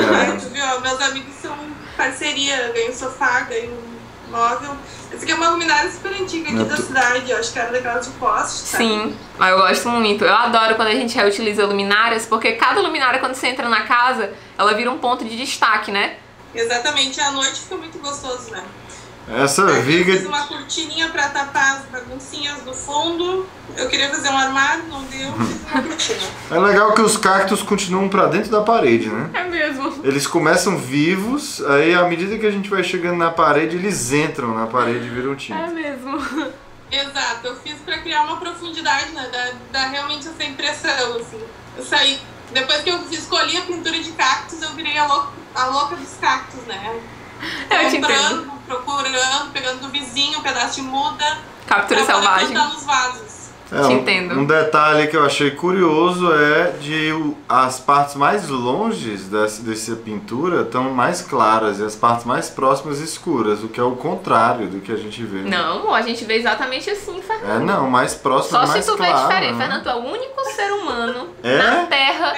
Tu viu? Meus amigos são parceria, ganho sofá, ganho móvel. Esse aqui é uma luminária super antiga aqui da cidade, eu acho que era daquelas de poste, sabe? Sim, eu gosto muito. Eu adoro quando a gente reutiliza luminárias, porque cada luminária, quando você entra na casa, ela vira um ponto de destaque, né? Exatamente, à noite fica muito gostoso, né? Essa viga... Eu fiz uma cortininha pra tapar as baguncinhas do fundo. Eu queria fazer um armário, não deu, fiz uma cortina. É legal que os cactos continuam pra dentro da parede, né? É mesmo. Eles começam vivos, aí à medida que a gente vai chegando na parede, eles entram na parede e viram tinta. É mesmo. Exato, eu fiz pra criar uma profundidade, né? Dar realmente essa impressão, assim. Eu saí, depois que eu escolhi a pintura de cactos, eu virei a louca dos cactos, né? Eu te entendo. Procurando, pegando do vizinho um pedaço de muda. Captura selvagem. Pra nos vasos. Te entendo. Um detalhe que eu achei curioso é de as partes mais longes dessa pintura estão mais claras e as partes mais próximas escuras, o que é o contrário do que a gente vê. Não, a gente vê exatamente assim, Fernando. Não, mais próximo, só mais se tu claro, vê diferente, né? Fernando, tu é o único ser humano na Terra.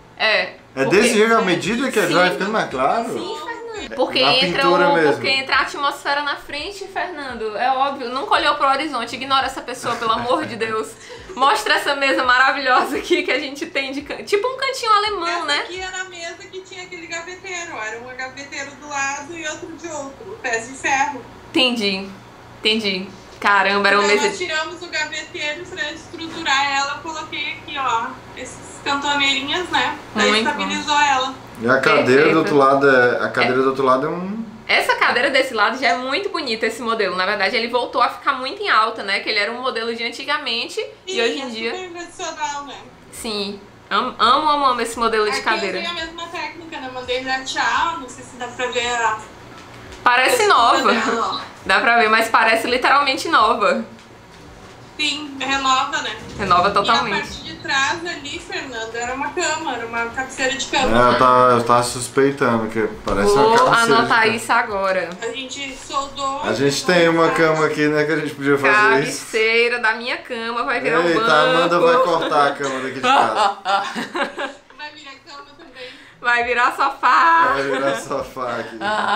É desse jeito, à medida que ele vai ficando mais claro? Sim, Fernando. Porque Na pintura mesmo. porque entra a atmosfera na frente, Fernando. É óbvio. Nunca olhou pro horizonte. Ignora essa pessoa, pelo amor de Deus. Mostra essa mesa maravilhosa aqui que a gente tem de tipo um cantinho alemão, né? Essa aqui era a mesa que tinha aquele gaveteiro. Era um gaveteiro do lado e outro de outro. Pés de ferro. Entendi. Caramba, era uma mesa... Nós tiramos o gaveteiro pra estruturar ela. Eu coloquei aqui, ó, esses cantoneirinhas, né? Daí estabilizou ela. E a cadeira do outro lado é um... Essa cadeira desse lado já é muito bonita, esse modelo. Na verdade, ele voltou a ficar muito em alta, né? Que ele era um modelo de antigamente. Sim, e hoje em dia... super tradicional, né? Sim. Amo esse modelo de cadeira. Aqui eu usei a mesma técnica, né? Mandei jatear, não sei se dá pra ver a... Parece nova. Dá pra ver, mas parece literalmente nova. Sim, renova, né? Renova totalmente. E a parte de trás ali, Fernanda, era uma cama, era uma cabeceira de cama. Eu tava suspeitando que parece uma Vou cabeceira. anotar isso agora. A gente soldou. A gente tem uma cama aqui, né, que a gente podia fazer isso. Cabeceira da minha cama, vai virar um banco. Eita, a Amanda vai cortar a cama daqui de casa. Vai virar cama também. Vai virar sofá. Vai virar sofá aqui.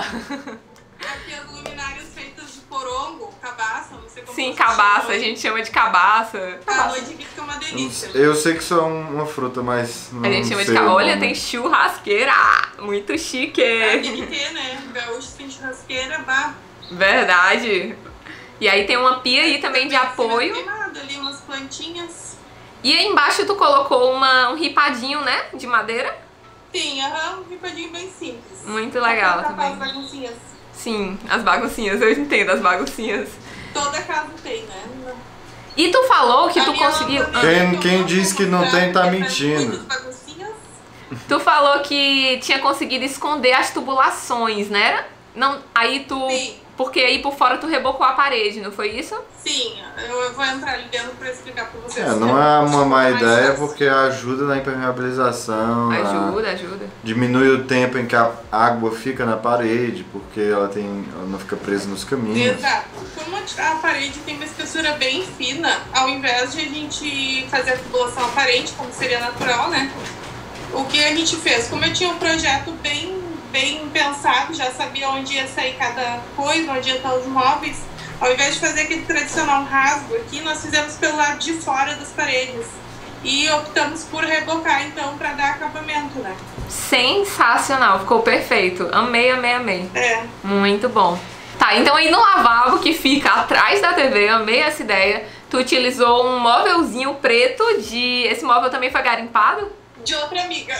Aqui as luminárias feitas de porongo, cabaça, não sei como. Sim, cabaça, a gente chama de cabaça. À noite aqui fica uma delícia. Eu sei que isso é uma fruta, mas não A gente chama de sei o cabaça. Olha, nome. tem churrasqueira. Muito chique. Tem que ter, né? Gaúcho tem churrasqueira, bah. Verdade. E aí tem uma pia aí também de apoio. Não tem nada ali, umas plantinhas. E aí embaixo tu colocou um ripadinho, né? De madeira. Sim, um ripadinho bem simples. Muito legal Pra tapar também. as baguncinhas. Sim, as baguncinhas, eu entendo as baguncinhas. Toda casa tem, né? E tu falou que A tu minha conseguiu... lampa Quem eu diz que não tem, tá faz mentindo. muitas baguncinhas. Tu falou que tinha conseguido esconder as tubulações, né? Não, aí tu... Sim. Porque aí por fora tu rebocou a parede, não foi isso? Sim, eu vou entrar ali dentro pra explicar pra vocês. Não é uma má Mais ideia fácil. porque ajuda na impermeabilização. Ajuda. Diminui o tempo em que a água fica na parede, porque ela não fica presa nos caminhos. Exato. Como a parede tem uma espessura bem fina, ao invés de a gente fazer a tubulação aparente, como seria natural, né? O que a gente fez? Como eu tinha um projeto bem pensado, já sabia onde ia sair cada coisa, onde ia estar os móveis, ao invés de fazer aquele tradicional rasgo aqui, nós fizemos pelo lado de fora das paredes. E optamos por rebocar, então, para dar acabamento, né? Sensacional, ficou perfeito. Amei. É. Muito bom. Tá, então aí no lavabo que fica atrás da TV, amei essa ideia. Tu utilizou um móvelzinho preto de... Esse móvel também foi garimpado? De outra amiga.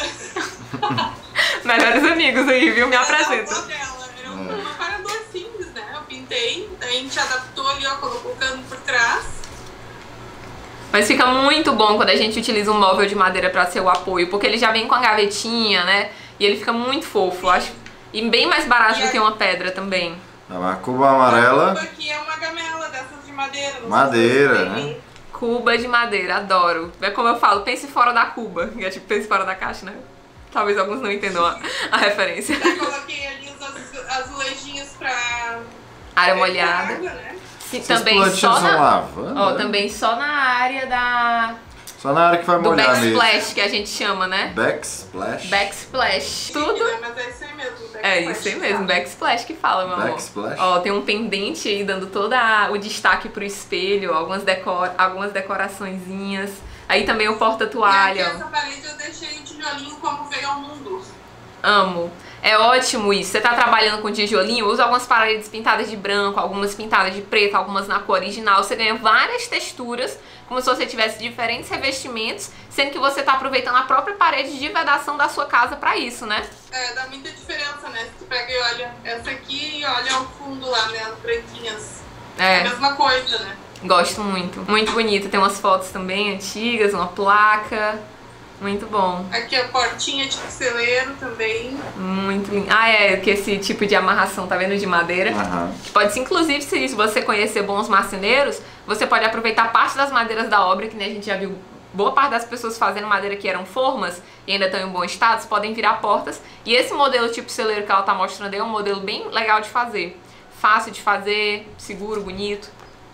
Melhores amigos aí, viu? Me Ela apresenta. é dela. Era um aparador simples, né? Eu pintei, daí a gente adaptou ali, ó, colocou o cano por trás. Mas fica muito bom quando a gente utiliza um móvel de madeira pra ser o apoio, porque ele já vem com a gavetinha, né? E ele fica muito fofo, acho. E bem mais barato do que uma pedra também. A cuba amarela. A cuba aqui é uma gamela dessas de madeira. Madeira, né? Cuba de madeira, adoro. É como eu falo, pense fora da cuba. É tipo, pense fora da caixa, né? Talvez alguns não entendam a referência. Eu coloquei ali os azulejinhos pra... Área molhada. Água, né? Sim, também só na... lavando, Ó, né? também só na área da... Só na área que vai do molhar mesmo. backsplash, que a gente chama, né? Backsplash? Backsplash. Tudo... Né? Mas é isso aí mesmo. É isso aí mesmo, backsplash que fala, meu amor. Backsplash. Ó, tem um pendente aí dando todo o destaque pro espelho, algumas decoraçõezinhas. Aí também o porta-toalha. E aqui essa parede eu deixei o tijolinho como veio ao mundo. Amo. É ótimo isso. Você tá trabalhando com tijolinho, usa algumas paredes pintadas de branco, algumas pintadas de preto, algumas na cor original. Você ganha várias texturas, como se você tivesse diferentes revestimentos, sendo que você tá aproveitando a própria parede de vedação da sua casa pra isso, né? É, dá muita diferença, né? Se tu pega e olha essa aqui e olha o fundo lá, né? As branquinhas. É a mesma coisa, né? Gosto muito. Muito bonito. Tem umas fotos também antigas, uma placa. Muito bom. Aqui a portinha de celeiro também. Muito lindo. Ah, é, que esse tipo de amarração, tá vendo? De madeira. Pode ser, inclusive, se você conhecer bons marceneiros, você pode aproveitar parte das madeiras da obra, que né, a gente já viu boa parte das pessoas fazendo madeira que eram formas e ainda estão em bom estado, podem virar portas. E esse modelo tipo celeiro que ela tá mostrando aí é um modelo bem legal de fazer. Fácil de fazer, seguro, bonito.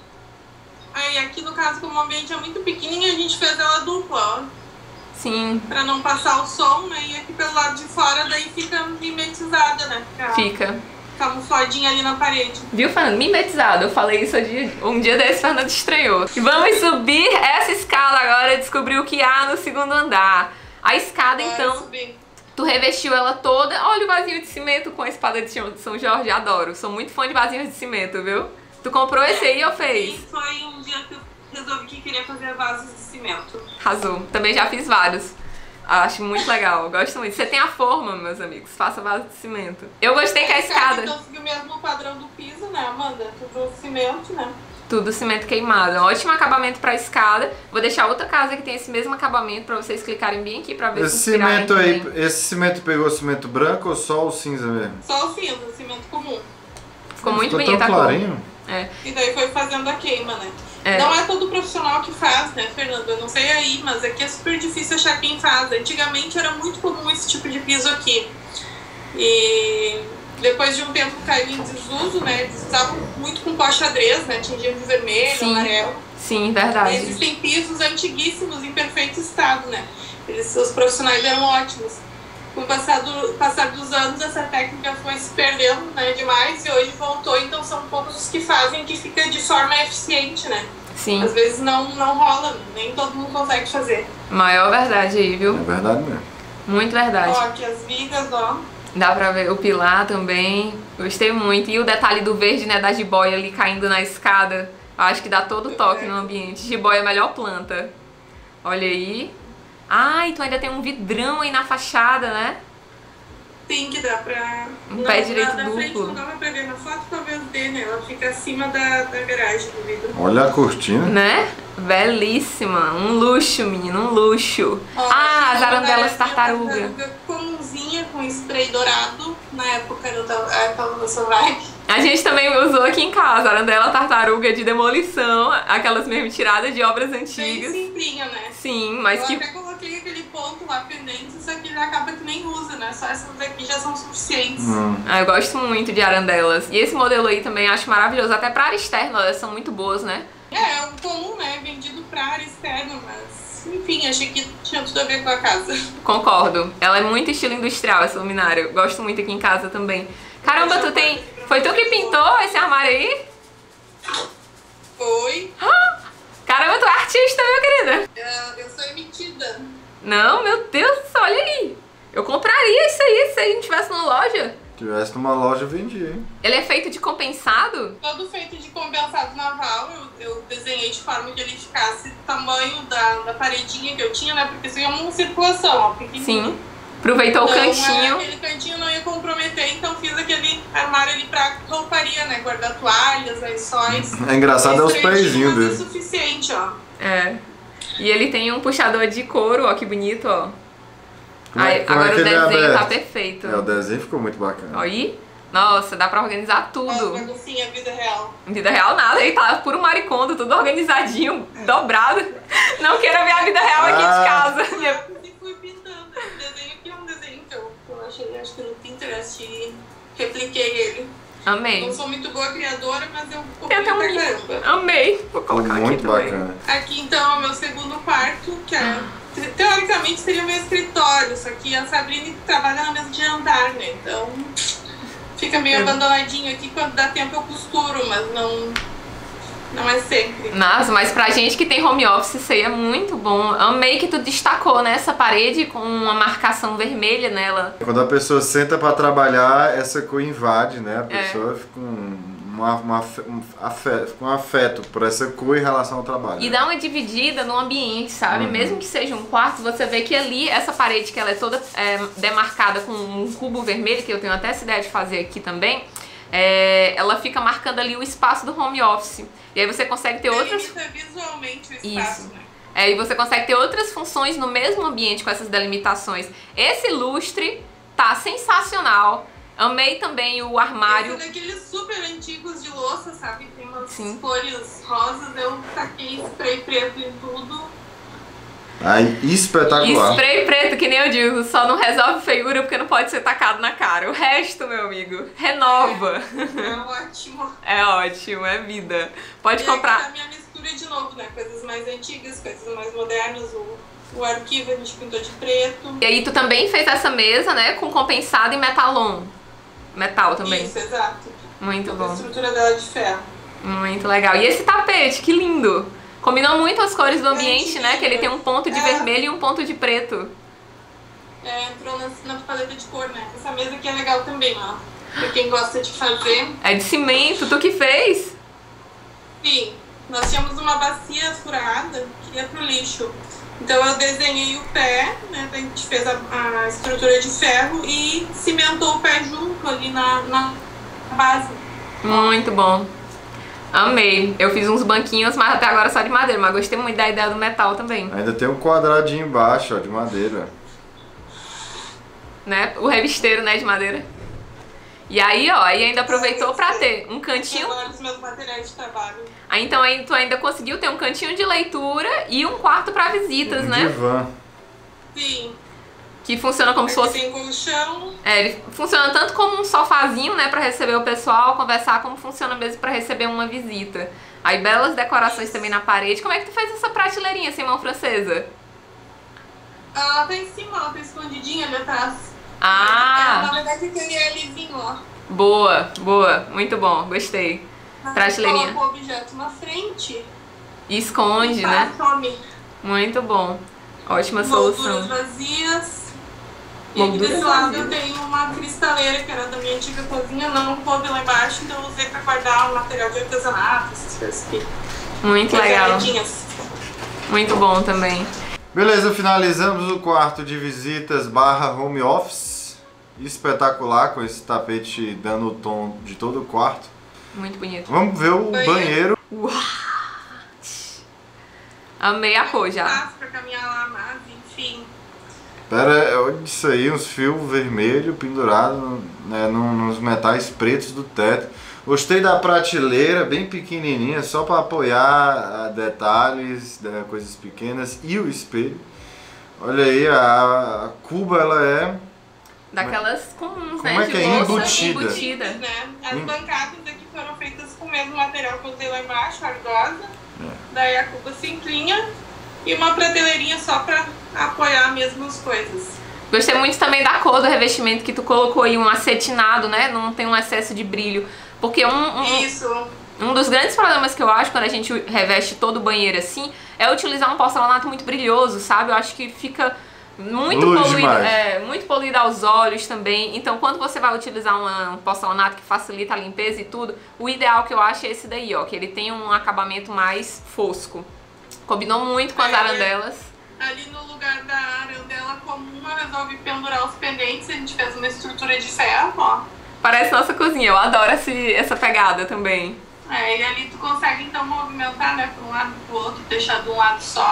Aí aqui no caso, como o ambiente é muito pequenininho, a gente fez ela dupla, ó. Sim. Pra não passar o som, né? E aqui pelo lado de fora daí fica mimetizada, né? Fica. Camufladinha ali na parede. Viu, Fernando? Mimetizado. Eu falei isso um dia desse, Fernando estreou. E vamos subir essa escada agora e descobrir o que há no segundo andar. A escada, então, tu revestiu ela toda. Olha o vasinho de cimento com a espada de São Jorge. Adoro. Sou muito fã de vasinhos de cimento, viu? Tu comprou esse aí ou fez? Sim, foi um dia que eu resolvi que queria fazer vasos de cimento. Arrasou. Também já fiz vários. Acho muito legal, gosto muito. Você tem a forma, meus amigos, faça vaso de cimento. Eu gostei que a escada... Então seguiu o mesmo padrão do piso, né, Amanda? Tudo cimento, né? Tudo cimento queimado. Ótimo acabamento pra escada. Vou deixar outra casa que tem esse mesmo acabamento pra vocês clicarem bem aqui pra ver se inspirarem cimento aí, também. esse cimento pegou cimento branco ou só o cinza mesmo? Só o cinza, cimento comum. Ficou muito bonita a cor. Clarinho. É. E daí foi fazendo a queima, né? É. Não é todo profissional que faz, né, Fernando? Eu não sei aí, mas aqui é super difícil achar quem faz. Antigamente era muito comum esse tipo de piso aqui. E depois de um tempo caiu em desuso, né? Eles usavam muito com pó xadrez, né? Tingiam de vermelho, Sim. amarelo. Sim, verdade. E existem pisos antiguíssimos em perfeito estado, né? Os profissionais eram ótimos. Com o passar dos anos, essa técnica foi se perdendo, né, demais, e hoje voltou, então são poucos os que fazem, que fica de forma eficiente, né? Sim. Às vezes não rola, nem todo mundo consegue fazer. Maior verdade aí, viu? É verdade mesmo. Muito verdade. Ó, aqui as vigas, ó. Dá pra ver o pilar também. Gostei muito. E o detalhe do verde, né, da jiboia ali caindo na escada. Acho que dá todo o toque no ambiente. Jiboia é a melhor planta. Olha aí. Ah, então ainda tem um vidrão aí na fachada, né? Sim, que dá pra... Um pé direito na frente duplo. não dá pra ver na foto, talvez dê, né? Ela fica acima da garagem do vidro. Olha a cortina. Né? Belíssima. Um luxo, menino, um luxo. Ó, Ah, as arandelas tartaruga. Tartaruga comumzinha com spray dourado. Na época eu tava nessa vibe. A gente também usou aqui em casa, arandela tartaruga de demolição, aquelas mesmo tiradas de obras Bem antigas. simplinha, né? Sim, mas Eu que... até coloquei aquele ponto lá pendente, só que ele acaba que nem usa, né? Só essas daqui já são suficientes. Ah, eu gosto muito de arandelas. E esse modelo aí também acho maravilhoso, até pra área externa, elas são muito boas, né? É um comum, né? Vendido pra área externa, mas... Enfim, achei que tinha tudo a ver com a casa. Concordo. Ela é muito estilo industrial, essa luminária. Eu gosto muito aqui em casa também. Caramba, tu tem... Foi tu que pintou esse armário aí? Foi. Caramba, tu é artista, meu querida. Eu sou emitida. Não, meu Deus do céu, olha aí. Eu compraria isso aí se a gente tivesse numa loja. Se tivesse numa loja, eu vendia, hein? Ele é feito de compensado? Todo feito de compensado naval, eu desenhei de forma que ele ficasse do tamanho da paredinha que eu tinha, né? Porque isso é uma circulação, ó, pequenininho. Sim. Aproveitou o cantinho. Aquele cantinho não ia comprometer, então fiz aquele armário ali pra rouparia, né? Guardar toalhas, lençóis. É engraçado é os Estreitinho, pezinhos mas dele. é suficiente, ó. É. E ele tem um puxador de couro, ó, que bonito, ó. Agora o desenho tá perfeito. O desenho ficou muito bacana. Ó, aí, nossa, dá pra organizar tudo. Baguncinha, vida real. Vida real nada, aí tá puro maricondo, tudo organizadinho, dobrado. Não queira ver a vida real aqui de casa. E fui pintando. Esse desenho aqui é um desenho que eu achei, acho que no Pinterest, e repliquei ele. Amei. Não sou muito boa criadora, mas eu copiei pra caramba. Amei. Vou colocar aqui muito também. Bacana. Aqui então é o meu segundo quarto, que é... Teoricamente seria o meu escritório, só que a Sabrina trabalha na mesa de andar, né? Então fica meio abandonadinho aqui, quando dá tempo eu costuro, mas não é sempre. Nossa, mas pra gente que tem home office, isso aí é muito bom. Amei que tu destacou nessa parede com uma marcação vermelha nela. Quando a pessoa senta pra trabalhar, essa cor invade, né? A pessoa fica com um afeto por essa cor em relação ao trabalho. E dá uma dividida no ambiente, sabe? Mesmo que seja um quarto, você vê que ali, essa parede que ela é toda demarcada com um cubo vermelho, que eu tenho até essa ideia de fazer aqui também, ela fica marcando ali o espaço do home office. E aí você consegue ter outras... visualmente o espaço, Isso. né? E você consegue ter outras funções no mesmo ambiente com essas delimitações. Esse lustre tá sensacional. Amei também o armário. Esse é daqueles super antigos de louça, sabe? Tem umas Sim. cores rosas, eu taquei spray preto em tudo. Ai, espetacular. E spray preto, que nem eu digo, só não resolve feiura porque não pode ser tacado na cara. O resto, meu amigo, renova. É ótimo. É ótimo, é vida. Pode comprar. Aqui tá a minha mistura de novo, né? Coisas mais antigas, coisas mais modernas. O arquivo a gente pintou de preto. E aí tu também fez essa mesa, né, com compensado em metalon. Metal também. Isso, exato. Muito bom. A estrutura dela de ferro. Muito legal. E esse tapete, que lindo. Combinou muito as cores do ambiente, né? Que ele tem um ponto de vermelho e um ponto de preto. Entrou na paleta de cor, né? Essa mesa aqui é legal também, ó. Pra quem gosta de fazer. É de cimento, tu que fez? Sim. Nós tínhamos uma bacia furada que ia pro lixo. Então eu desenhei o pé, né? A gente fez a estrutura de ferro e cimentou o pé junto ali na base. Muito bom. Amei. Eu fiz uns banquinhos, mas até agora só de madeira. Mas gostei muito da ideia do metal também. Ainda tem um quadradinho embaixo, ó, de madeira. Né? O revisteiro, né, de madeira. E aí, ó, aí ainda aproveitou pra ter um cantinho. Agora os meus materiais de trabalho. Aí então aí tu ainda conseguiu ter um cantinho de leitura e um quarto pra visitas, né? Divã. Sim. Que funciona como se fosse... Tem colchão. Ele funciona tanto como um sofazinho, né, pra receber o pessoal, conversar, como funciona mesmo pra receber uma visita. Aí belas decorações também na parede. Como é que tu fez essa prateleirinha sem mão francesa? Ela tá em cima, ela tá escondidinha ali atrás. Ah! Na verdade aquele é lisinho, ó. Boa, boa. Muito bom, gostei. Prateleirinha. Coloca o objeto na frente. E esconde, né? Some. Muito bom. Ótima Molduras solução. vazias. E aqui desse lado eu tenho uma cristaleira que era da minha antiga cozinha, não coube lá embaixo, então eu usei pra guardar o material de artesanato, essas coisas aqui. Muito legal. Guardadinhas. Muito bom também. Beleza, finalizamos o quarto de visitas barra home office. Espetacular, com esse tapete dando o tom de todo o quarto. Muito bonito. Vamos ver o banheiro. Uau! Amei a cor já. Espaço pra caminhar lá, mas enfim. Pera, olha isso aí, uns fios vermelhos pendurados, né, nos metais pretos do teto. Gostei da prateleira, bem pequenininha, só para apoiar detalhes, coisas pequenas, e o espelho. Olha aí, a cuba, ela é... Daquelas comuns, Como né? é que é? Embutida. Né? As bancadas aqui foram feitas com o mesmo material que eu usei lá embaixo, argosa. Daí a cuba simplinha e uma prateleirinha só pra apoiar mesmo as coisas. Gostei muito também da cor do revestimento que tu colocou aí, um acetinado, né? Não tem um excesso de brilho. Porque um dos grandes problemas que eu acho quando a gente reveste todo o banheiro assim é utilizar um porcelanato muito brilhoso, sabe? Eu acho que fica muito poluído, muito poluído aos olhos também. Então quando você vai utilizar um porcelanato que facilita a limpeza e tudo, o ideal que eu acho é esse daí, ó, que ele tem um acabamento mais fosco. Combinou muito com as arandelas. Ali no lugar da arandela comum, eu resolvi pendurar os pendentes, a gente fez uma estrutura de ferro, ó. Parece nossa cozinha, eu adoro essa pegada também. E ali tu consegue então movimentar, né, para um lado e pro outro, deixar de um lado só.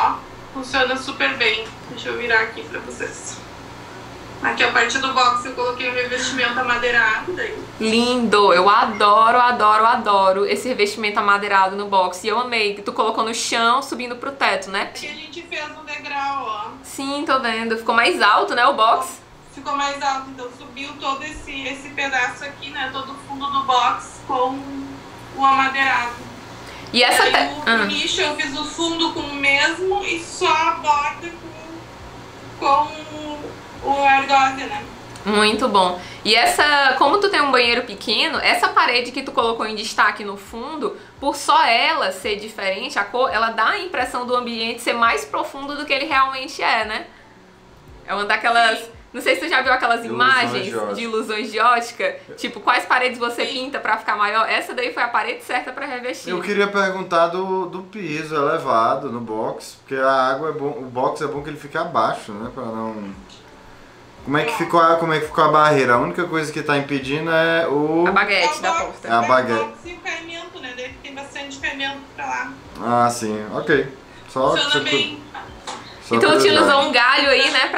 funciona super bem. Deixa eu virar aqui pra vocês. Aqui a parte do box eu coloquei o revestimento amadeirado daí. Lindo! Eu adoro, adoro, adoro esse revestimento amadeirado no box. E eu amei que tu colocou no chão, subindo pro teto, né? Aqui a gente fez um degrau, ó. Sim, tô vendo. Ficou mais alto, né, o box? Ficou mais alto, então subiu todo esse pedaço aqui, né? Todo o fundo do box com o amadeirado. E essa... o nicho eu fiz o fundo com o mesmo e só a borda com o argósia, né? Muito bom. E essa, como tu tem um banheiro pequeno, essa parede que tu colocou em destaque no fundo, por só ela ser diferente, a cor, ela dá a impressão do ambiente ser mais profundo do que ele realmente é, né? É uma daquelas... Sim. Não sei se tu já viu aquelas imagens de ilusões de ótica. Tipo, quais paredes você pinta pra ficar maior? Essa daí foi a parede certa pra revestir. Eu queria perguntar do piso elevado no box, porque a água é bom, o box é bom que ele fique abaixo, né? Pra não... Como é que ficou a barreira? A única coisa que tá impedindo é a baguete da porta. É a baguete. E o caimento, né? Daí tem bastante caimento pra lá. Ah, sim. Ok. Só funciona bem. E tu utilizou um galho aí, né?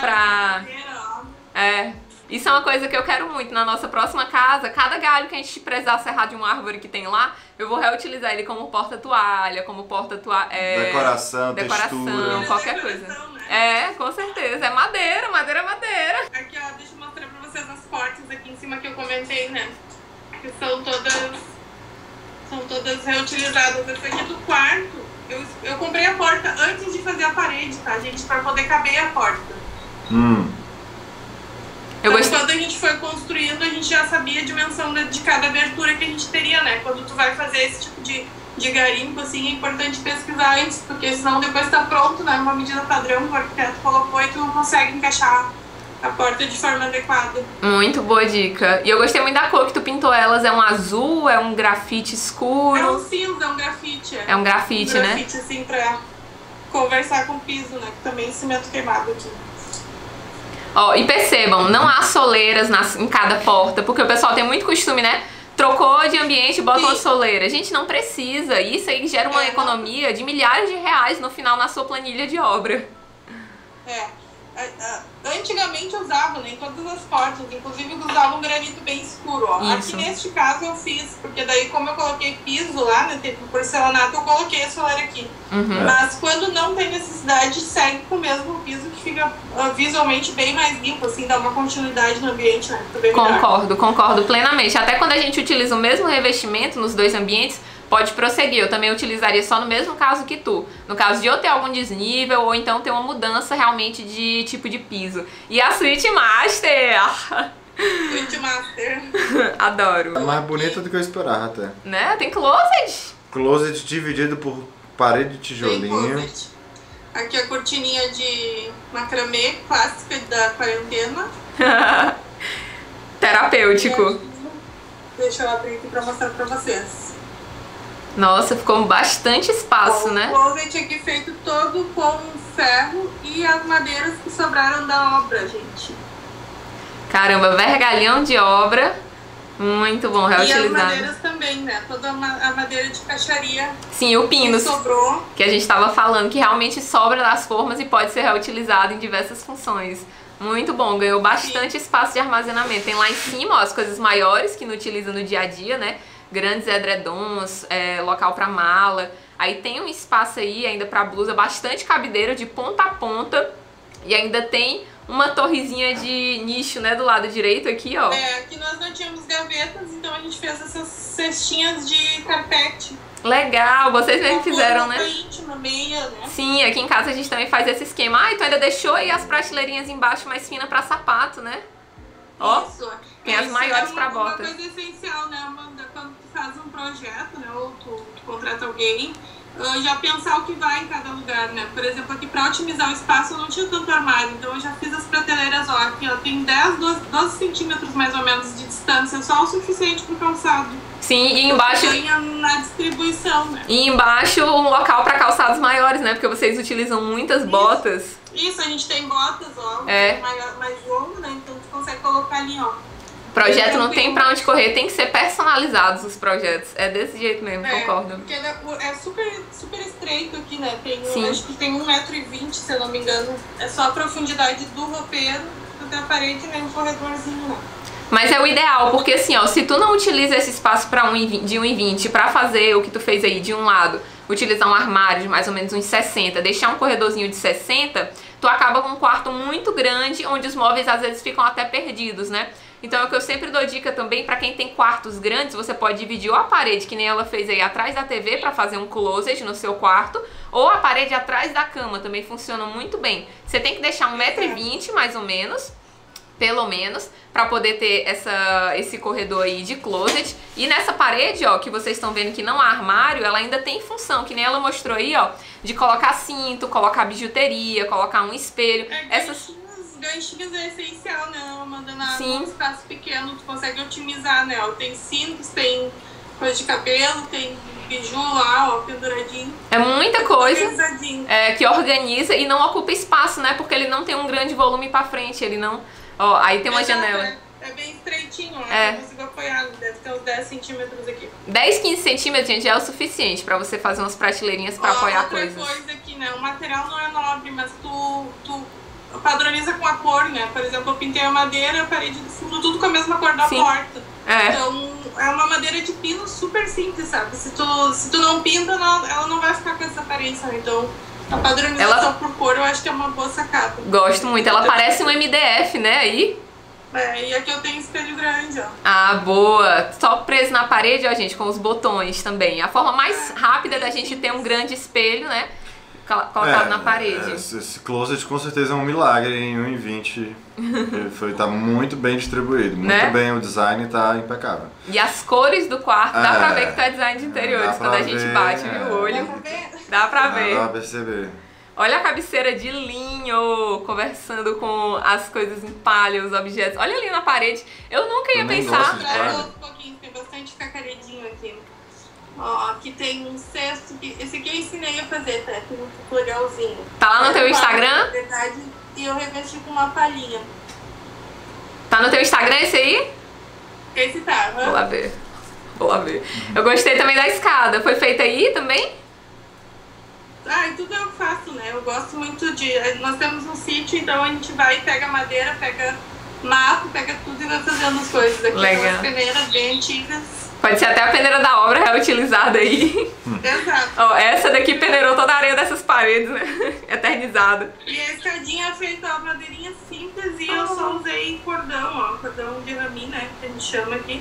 Isso é uma coisa que eu quero muito na nossa próxima casa. Cada galho que a gente precisar serrar de uma árvore que tem lá, eu vou reutilizar ele como porta-toalha, como decoração, textura. Qualquer coisa. Né? Com certeza. É madeira, madeira, madeira. Aqui, ó, deixa eu mostrar pra vocês as portas aqui em cima que eu comentei, né? Que são todas reutilizadas. Essa aqui do quarto, eu comprei a porta antes de fazer a parede, tá, gente? Pra poder caber a porta. Quando a gente foi construindo, a gente já sabia a dimensão de cada abertura que a gente teria, né? Quando tu vai fazer esse tipo de garimpo, assim, é importante pesquisar antes, porque senão depois tá pronto, né? Uma medida padrão que o arquiteto colocou e tu não consegue encaixar a porta de forma adequada. Muito boa dica. E eu gostei muito da cor que tu pintou elas. É um azul, é um grafite escuro? É um cinza, é um grafite. É um grafite, né? Um grafite, assim, pra conversar com o piso, né? Que também é cimento queimado aqui. Ó, e percebam, não há soleiras em cada porta, porque o pessoal tem muito costume, né? Trocou de ambiente e bota uma soleira. Gente, não precisa. Isso aí gera uma economia de milhares de reais no final na sua planilha de obra. Antigamente usavam, né, em todas as portas, inclusive usavam um granito bem escuro, ó. Aqui neste caso eu fiz, porque daí como eu coloquei piso lá, né, teve porcelanato, eu coloquei a soleira aqui. Mas quando não tem necessidade, segue com o mesmo piso que fica visualmente bem mais limpo, assim, dá uma continuidade no ambiente, né? Concordo plenamente. Até quando a gente utiliza o mesmo revestimento nos dois ambientes, pode prosseguir. Eu também utilizaria só no mesmo caso que tu. No caso de eu ter algum desnível ou então ter uma mudança realmente de tipo de piso. E a Suite Master! Suite Master. Adoro. É mais bonita do que eu esperava até. Né? Tem closet. Closet dividido por parede de tijolinho. Aqui a cortininha de macramê clássica da quarentena. Terapêutico. Deixa eu abrir aqui pra mostrar pra vocês. Nossa, ficou bastante espaço, né? O closet aqui feito todo com ferro e as madeiras que sobraram da obra, gente. Caramba, vergalhão de obra. Muito bom, reutilizado. E as madeiras também, né? Toda a madeira de caixaria. Sim, o pinus. Que sobrou. Que a gente tava falando, que realmente sobra das formas e pode ser reutilizado em diversas funções. Muito bom, ganhou bastante espaço de armazenamento. Tem lá em cima, ó, as coisas maiores que não utiliza no dia a dia, né? Grandes edredons, local para mala. Aí tem um espaço aí ainda para blusa, bastante cabideira de ponta a ponta. E ainda tem uma torrezinha de nicho, né, do lado direito aqui, ó. Aqui nós não tínhamos gavetas, então a gente fez essas cestinhas de carpete. Legal, vocês mesmo fizeram, né? Íntima, meia, né? Sim, aqui em casa a gente também faz esse esquema. Ah, então ainda deixou aí as prateleirinhas embaixo mais finas para sapato, né? Ó, isso. Tem as maiores para bota. Uma coisa essencial, né, Amanda? Quando tu faz um projeto, né, ou tu contrata alguém, já pensar o que vai em cada lugar, né? Por exemplo, aqui para otimizar o espaço eu não tinha tanto armário, então eu já fiz as prateleiras, ó, aqui ó, tem 12 centímetros mais ou menos de distância, só o suficiente pro calçado. Sim, e embaixo... na distribuição, né? E embaixo um local para calçados maiores, né? Porque vocês utilizam muitas botas. Isso, a gente tem botas, ó, mais longo, né? Então tu consegue colocar ali, ó. Projeto não tem pra onde correr, tem que ser personalizados os projetos. É desse jeito mesmo, concordo. Porque é super estreito aqui, né? Sim. Acho que tem 1,20 m, se eu não me engano. É só a profundidade do roupeiro até a parede, nem um corredorzinho, não. Mas é o ideal, porque assim, ó, se tu não utiliza esse espaço de 1,20 pra fazer o que tu fez aí de um lado, utilizar um armário de mais ou menos uns 60, deixar um corredorzinho de 60, tu acaba com um quarto muito grande, onde os móveis às vezes ficam até perdidos, né? Então é o que eu sempre dou dica também pra quem tem quartos grandes, você pode dividir ou a parede, que nem ela fez aí atrás da TV pra fazer um closet no seu quarto, ou a parede atrás da cama, também funciona muito bem. Você tem que deixar 1,20 m mais ou menos, pelo menos, pra poder ter esse corredor aí de closet. E nessa parede, ó, que vocês estão vendo que não há armário, ela ainda tem função, que nem ela mostrou aí, ó, de colocar cinto, colocar bijuteria, colocar um espelho. Ganchinhos é essencial, né? Amanda, Sim. num espaço pequeno, tu consegue otimizar, né? Ó, tem cintos, tem coisa de cabelo, tem biju lá, ó, penduradinho. É muita coisa que organiza e não ocupa espaço, né? Porque ele não tem um grande volume pra frente, ele não... Ó, aí tem uma janela. É bem estreitinho, ó. Eu consigo apoiar, deve ter uns 10 centímetros aqui. 10, 15 centímetros, gente, é o suficiente pra você fazer umas prateleirinhas pra apoiar coisas. Outra coisa aqui, né? O material não é nobre, mas tu padroniza com a cor, né? Por exemplo, eu pintei a madeira, a parede do fundo, tudo com a mesma cor da porta. Então, é uma madeira de pino super simples, sabe? Se tu não pinta, ela não vai ficar com essa aparência, né? Então, a padronização por cor eu acho que é uma boa sacada. Gosto muito. Ela parece um MDF, né? Aí. E aqui eu tenho espelho grande, ó. Ah, boa. Só preso na parede, ó, gente, com os botões também. A forma mais rápida da gente ter um grande espelho, né? Colocado na parede. Esse closet com certeza é um milagre em 1,20 m. Tá muito bem distribuído, muito bem, o design tá impecável. E as cores do quarto, dá pra ver que tá design de interiores, quando a gente bate o olho. Dá pra ver. Dá pra perceber. Olha a cabeceira de linho, conversando com as coisas em palha, os objetos. Olha ali na parede. Eu nunca ia pensar. Um pouquinho, tem bastante cacaredinho aqui. Ó, aqui tem um cesto, esse aqui eu ensinei a fazer, tá? Tem um tutorialzinho. Tá lá no teu Instagram? Na verdade, e eu revesti com uma palhinha. Tá no teu Instagram esse aí? Esse tá, Vou lá ver. Vou lá ver. Eu gostei também da escada. Foi feita aí também? E tudo eu faço, né? Eu gosto muito de... Nós temos um sítio, então a gente vai e pega madeira, pega mato, pega tudo e vai fazendo as coisas. Aqui tem umas peneiras bem antigas. Pode ser até a peneira da obra reutilizada aí. Exato. Ó, essa daqui peneirou toda a areia dessas paredes, né? Eternizada. E a escadinha é feita a madeirinha simples e eu só usei cordão, ó. Cordão de rami, né? Que a gente chama aqui.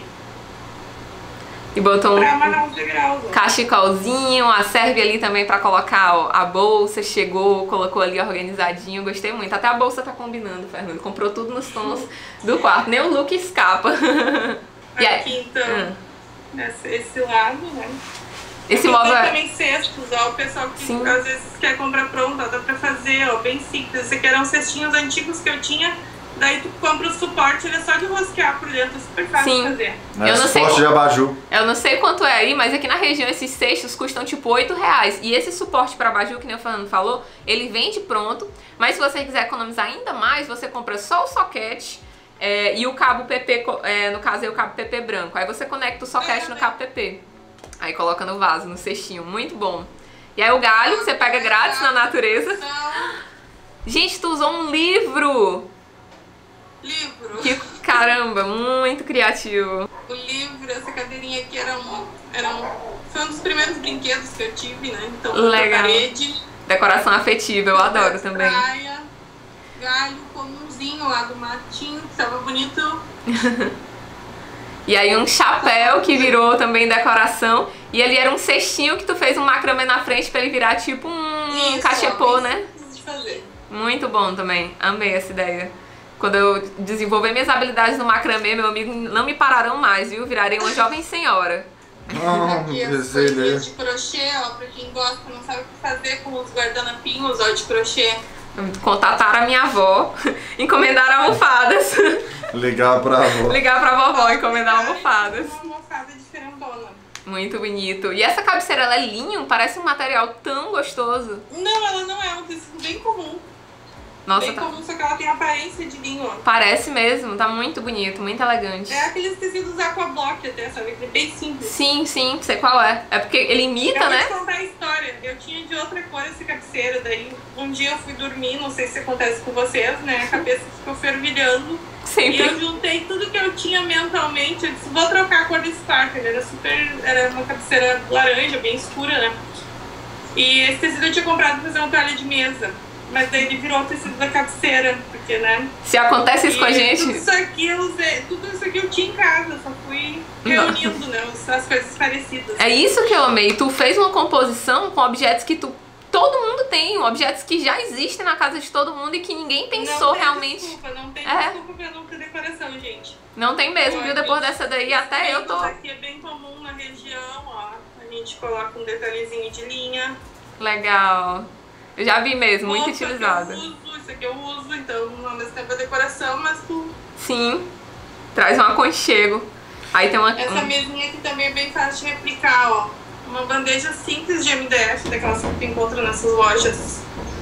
E botou pra amarrar os degraus, ó. Cachecolzinho, a serve ali também pra colocar, ó, a bolsa, chegou, colocou ali organizadinho, gostei muito. Até a bolsa tá combinando, Fernando. Comprou tudo nos tons do quarto, nem o look escapa. E aqui, então, esse lado, né? Esse móvel também cestos, ó, o pessoal que às vezes quer comprar pronto, ó, dá pra fazer, ó, bem simples. Esse aqui eram cestinhos antigos que eu tinha. Daí tu compra o suporte, ele é só de rosquear por dentro, é super fácil de fazer. Eu não sei, suporte de abajur. Eu não sei quanto é aí, mas aqui na região esses cestos custam tipo R$8. E esse suporte para abajur, que nem o Fernando falou, ele vende pronto. Mas se você quiser economizar ainda mais, você compra só o soquete e o cabo PP, no caso é o cabo PP branco. Aí você conecta o soquete no cabo PP. Aí coloca no vaso, no cestinho, muito bom. E aí o galho, você pega grátis na natureza. Gente, tu usou um livro! Que caramba, muito criativo. O livro, essa cadeirinha aqui foi um dos primeiros brinquedos que eu tive, né? Então, legal. Parede. Decoração afetiva, eu adoro também. Praia, galho comumzinho lá do matinho, que tava bonito. E aí um chapéu que virou também decoração. E ali era um cestinho que tu fez um macramê na frente pra ele virar tipo um cachepô, né? De fazer. Muito bom também, amei essa ideia. Quando eu desenvolver minhas habilidades no macramê, meu amigo, não me pararão mais, viu? Virarei uma jovem senhora. Aqui as coisinhas de crochê, ó, pra quem gosta, não sabe o que fazer com os guardanapinhos, ó, de crochê. Contataram a minha avó, encomendaram almofadas. Ligar pra avó. Ligar pra vovó, encomendar almofadas. Uma almofada diferentona. Muito bonito. E essa cabeceira, ela é linho? Parece um material tão gostoso. Não, ela não é um tecido bem comum. Nossa, bem comum, só que ela tem aparência de linho, ó. Parece mesmo, tá muito bonito, muito elegante. É aqueles tecidos aquablock até, sabe? Bem simples. Sim, sei qual é. É porque ele imita, né? Eu vou te contar a história. Eu tinha de dia eu fui dormir, não sei se acontece com vocês, né? A cabeça ficou fervilhando. Sempre. E eu juntei tudo que eu tinha mentalmente. Eu disse, vou trocar a cor desse quarto. Ele era uma cabeceira laranja, bem escura, né? E esse tecido eu tinha comprado pra fazer uma toalha de mesa. Mas daí ele virou o tecido da cabeceira, porque, né? Se acontece isso com a gente... Tudo isso aqui eu usei, tudo isso aqui eu tinha em casa, só fui reunindo, né, as coisas parecidas. É isso que eu amei. Tu fez uma composição com objetos que todo mundo tem, objetos que já existem na casa de todo mundo e que ninguém pensou realmente. Não tem desculpa pra não ter decoração, gente. Não tem mesmo, viu? Depois dessa daí até eu tô... Isso aqui é bem comum na região, ó. A gente coloca um detalhezinho de linha. Legal. Eu já vi mesmo, muito utilizado. Isso aqui eu uso, então ao mesmo tempo é decoração, mas tu... Sim, traz um aconchego. Aí tem uma... Essa mesinha aqui também é bem fácil de replicar, ó. Uma bandeja simples de MDF, daquelas que tu encontra nessas lojas.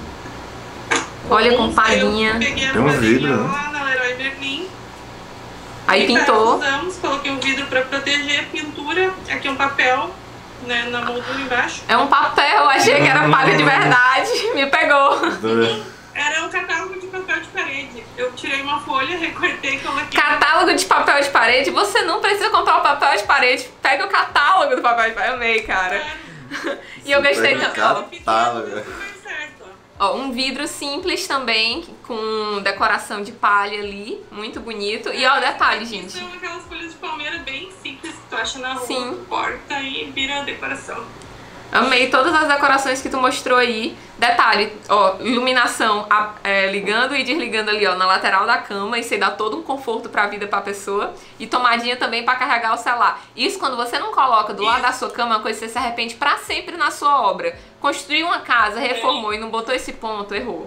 Olha, com palhinha. Eu peguei a Tem um vidro, né? lá na Leroy Merlin. Aí pintou. Usamos, coloquei um vidro pra proteger, pintura. Aqui um papel, né, na moldura embaixo. É um papel, achei que era palha de verdade. Me pegou. Era um catálogo de papel de parede. Eu tirei uma folha, recortei e coloquei. Catálogo de papel de parede? Você não precisa comprar o papel de parede. Pega o catálogo do papel de parede. Eu amei, cara. E eu gostei também. Catálogo. Ó, um vidro simples também, com decoração de palha ali. Muito bonito. E ó, detalhe, gente. São aquelas folhas de palmeira bem simples que tu acha na rua. Sim. Corta e vira a decoração. Amei todas as decorações que tu mostrou aí. Detalhe, ó, iluminação ligando e desligando ali, ó, na lateral da cama. Isso aí dá todo um conforto pra vida pra pessoa. E tomadinha também pra carregar o celular. Isso quando você não coloca do lado da sua cama, é uma coisa que você se arrepende pra sempre na sua obra. Construiu uma casa, reformou e não botou esse ponto, errou.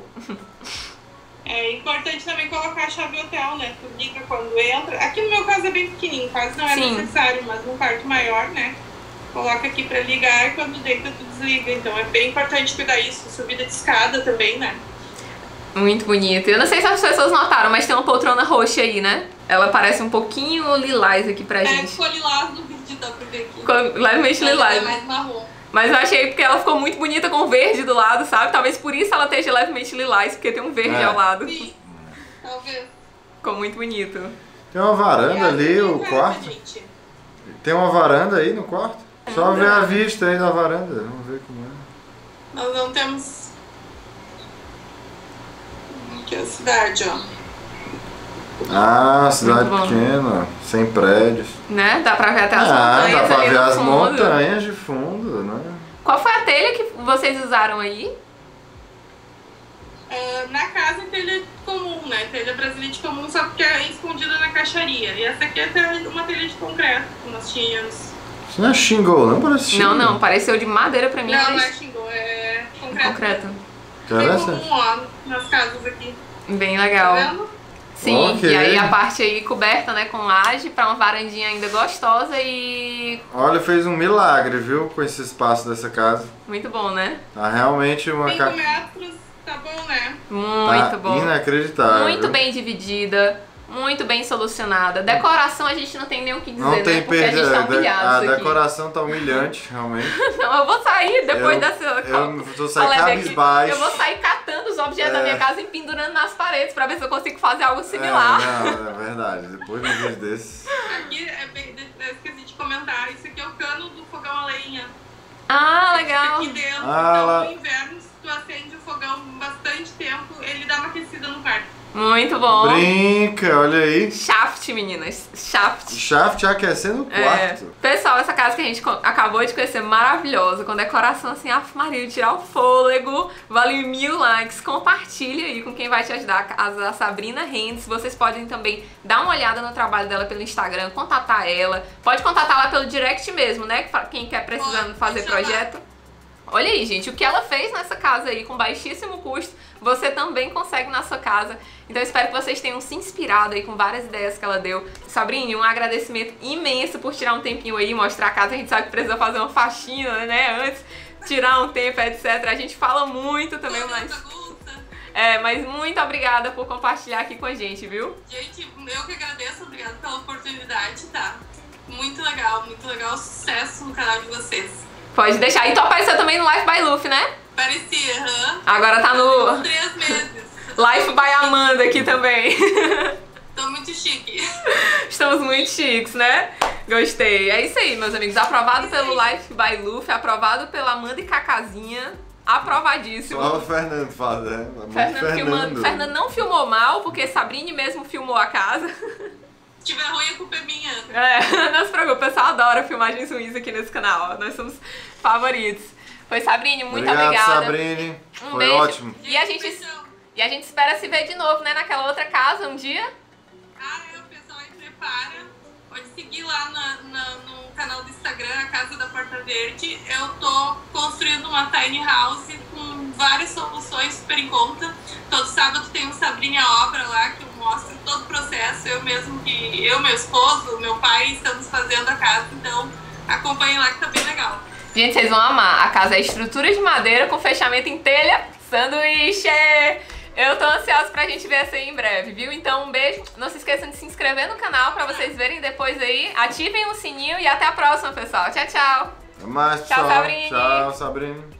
É importante também colocar a chave hotel, né? Tu liga quando entra. Aqui no meu caso é bem pequenininho, quase não é necessário, mas num quarto maior, né? Coloca aqui pra ligar e quando deita tu desliga. Então é bem importante cuidar isso. Subida de escada também, né? Muito bonito. Eu não sei se as pessoas notaram, mas tem uma poltrona roxa aí, né? Ela parece um pouquinho lilás aqui pra gente. Ficou lilás no vídeo, dá pra ver aqui. Ficou levemente lilás. É mais marrom. Mas eu achei porque ela ficou muito bonita com verde do lado, sabe? Talvez por isso ela esteja levemente lilás, porque tem um verde ao lado. Sim, talvez. Ficou muito bonito. Tem uma varanda ali, o quarto. Gente. Tem uma varanda aí no quarto? Só ver a vista aí da varanda, vamos ver como é. Nós não temos... Aqui é a cidade, ó. Ah, cidade Muito bom. pequena, sem prédios. Né? Dá pra ver até as montanhas dá pra ali ver no as fundo. montanhas de fundo, né? Qual foi a telha que vocês usaram aí? Na casa, telha comum, né? Telha brasilite comum, só porque é escondida na caixaria. E essa aqui é uma telha de concreto que nós tínhamos. Isso não é shingle, não parece shingle. Não, pareceu de madeira pra mim. Não, mas... não é shingle, é concreto. concreto. Bem comum, ó, nas casas aqui. Bem legal. Tá vendo? Sim, Ok. e aí a parte aí coberta, né, com laje, pra uma varandinha ainda gostosa e... Olha, fez um milagre, viu, com esse espaço dessa casa. Muito bom, né? Tá realmente uma 5 metros, tá bom, né? Muito tá bom. inacreditável. Muito bem dividida, muito bem solucionada. Decoração a gente não tem nem o que dizer, Não tem né? Porque a gente tá perda. humilhado A aqui. decoração tá humilhante, realmente. Não, eu vou sair depois Eu dessa... tô saindo Olha, cabisbaixo. eu vou sair catando os objetos da minha casa e pendurando nas paredes pra ver se eu consigo fazer algo similar. Não, é verdade. Depois de um vídeo desse. Aqui esqueci de comentar, isso aqui é o cano do fogão a lenha. Ah, legal. Aqui dentro, Ah, então lá. no inverno, se tu acende o fogão bastante tempo, ele dá uma aquecida no quarto. Muito bom. Brinca, olha aí. Shaft, meninas. Shaft. Shaft aquecendo o quarto. Pessoal, essa casa que a gente acabou de conhecer, maravilhosa, com decoração assim, Maria, tirar o fôlego, vale 1000 likes. Compartilha aí com quem vai te ajudar, a casa da Sabrina Rendes. Vocês podem também dar uma olhada no trabalho dela pelo Instagram, contatar ela. Pode contatar lá pelo direct mesmo, né? Quem quer precisando fazer projeto. Olha aí, gente, o que ela fez nessa casa aí com baixíssimo custo, você também consegue na sua casa. Então eu espero que vocês tenham se inspirado aí com várias ideias que ela deu. Sabrina, um agradecimento imenso por tirar um tempinho aí, mostrar a casa. A gente sabe que precisa fazer uma faxina, né, antes, tirar um tempo, etc. A gente fala muito também, mas muito obrigada por compartilhar aqui com a gente, viu? Gente, eu que agradeço, obrigada pela oportunidade, tá? Muito legal, sucesso no canal de vocês. Pode deixar. E tu apareceu também no Life by Luf, né? Parecia, Agora tá no 3 meses. Life by Amanda aqui também. Tô muito chique. Estamos muito chiques, né? Gostei. É isso aí, meus amigos. Aprovado pelo Life by Luffy, aprovado pela Amanda e Cacazinha. Aprovadíssimo. Só o Fernando fala, né? Fernando não filmou mal, porque Sabrine mesmo filmou a casa. Se tiver ruim, a culpa é minha. Não se preocupe, o pessoal adora filmagens ruins aqui nesse canal. Nós somos favoritos. Foi, Sabrine, muito obrigada. Sabrine. Foi beijo. Ótimo. E a gente espera se ver de novo, né? Naquela outra casa um dia. O pessoal aí prepara. Pode seguir lá no canal do Instagram, a Casa da Porta Verde. Eu tô construindo uma tiny house com várias soluções super em conta. Todo sábado tem um Sabrine a Obra lá, que eu mostro todo o processo. Eu, meu esposo, meu pai, estamos fazendo a casa. Então acompanhem lá que tá bem legal. Gente, vocês vão amar. A casa é estrutura de madeira com fechamento em telha, sanduíche. Eu tô ansiosa pra gente ver essa aí em breve, viu? Então um beijo. Não se esqueçam de se inscrever no canal pra vocês verem depois aí. Ativem o sininho e até a próxima, pessoal. Tchau, tchau. Até mais, tchau, Sabrine. Tchau, Sabrine.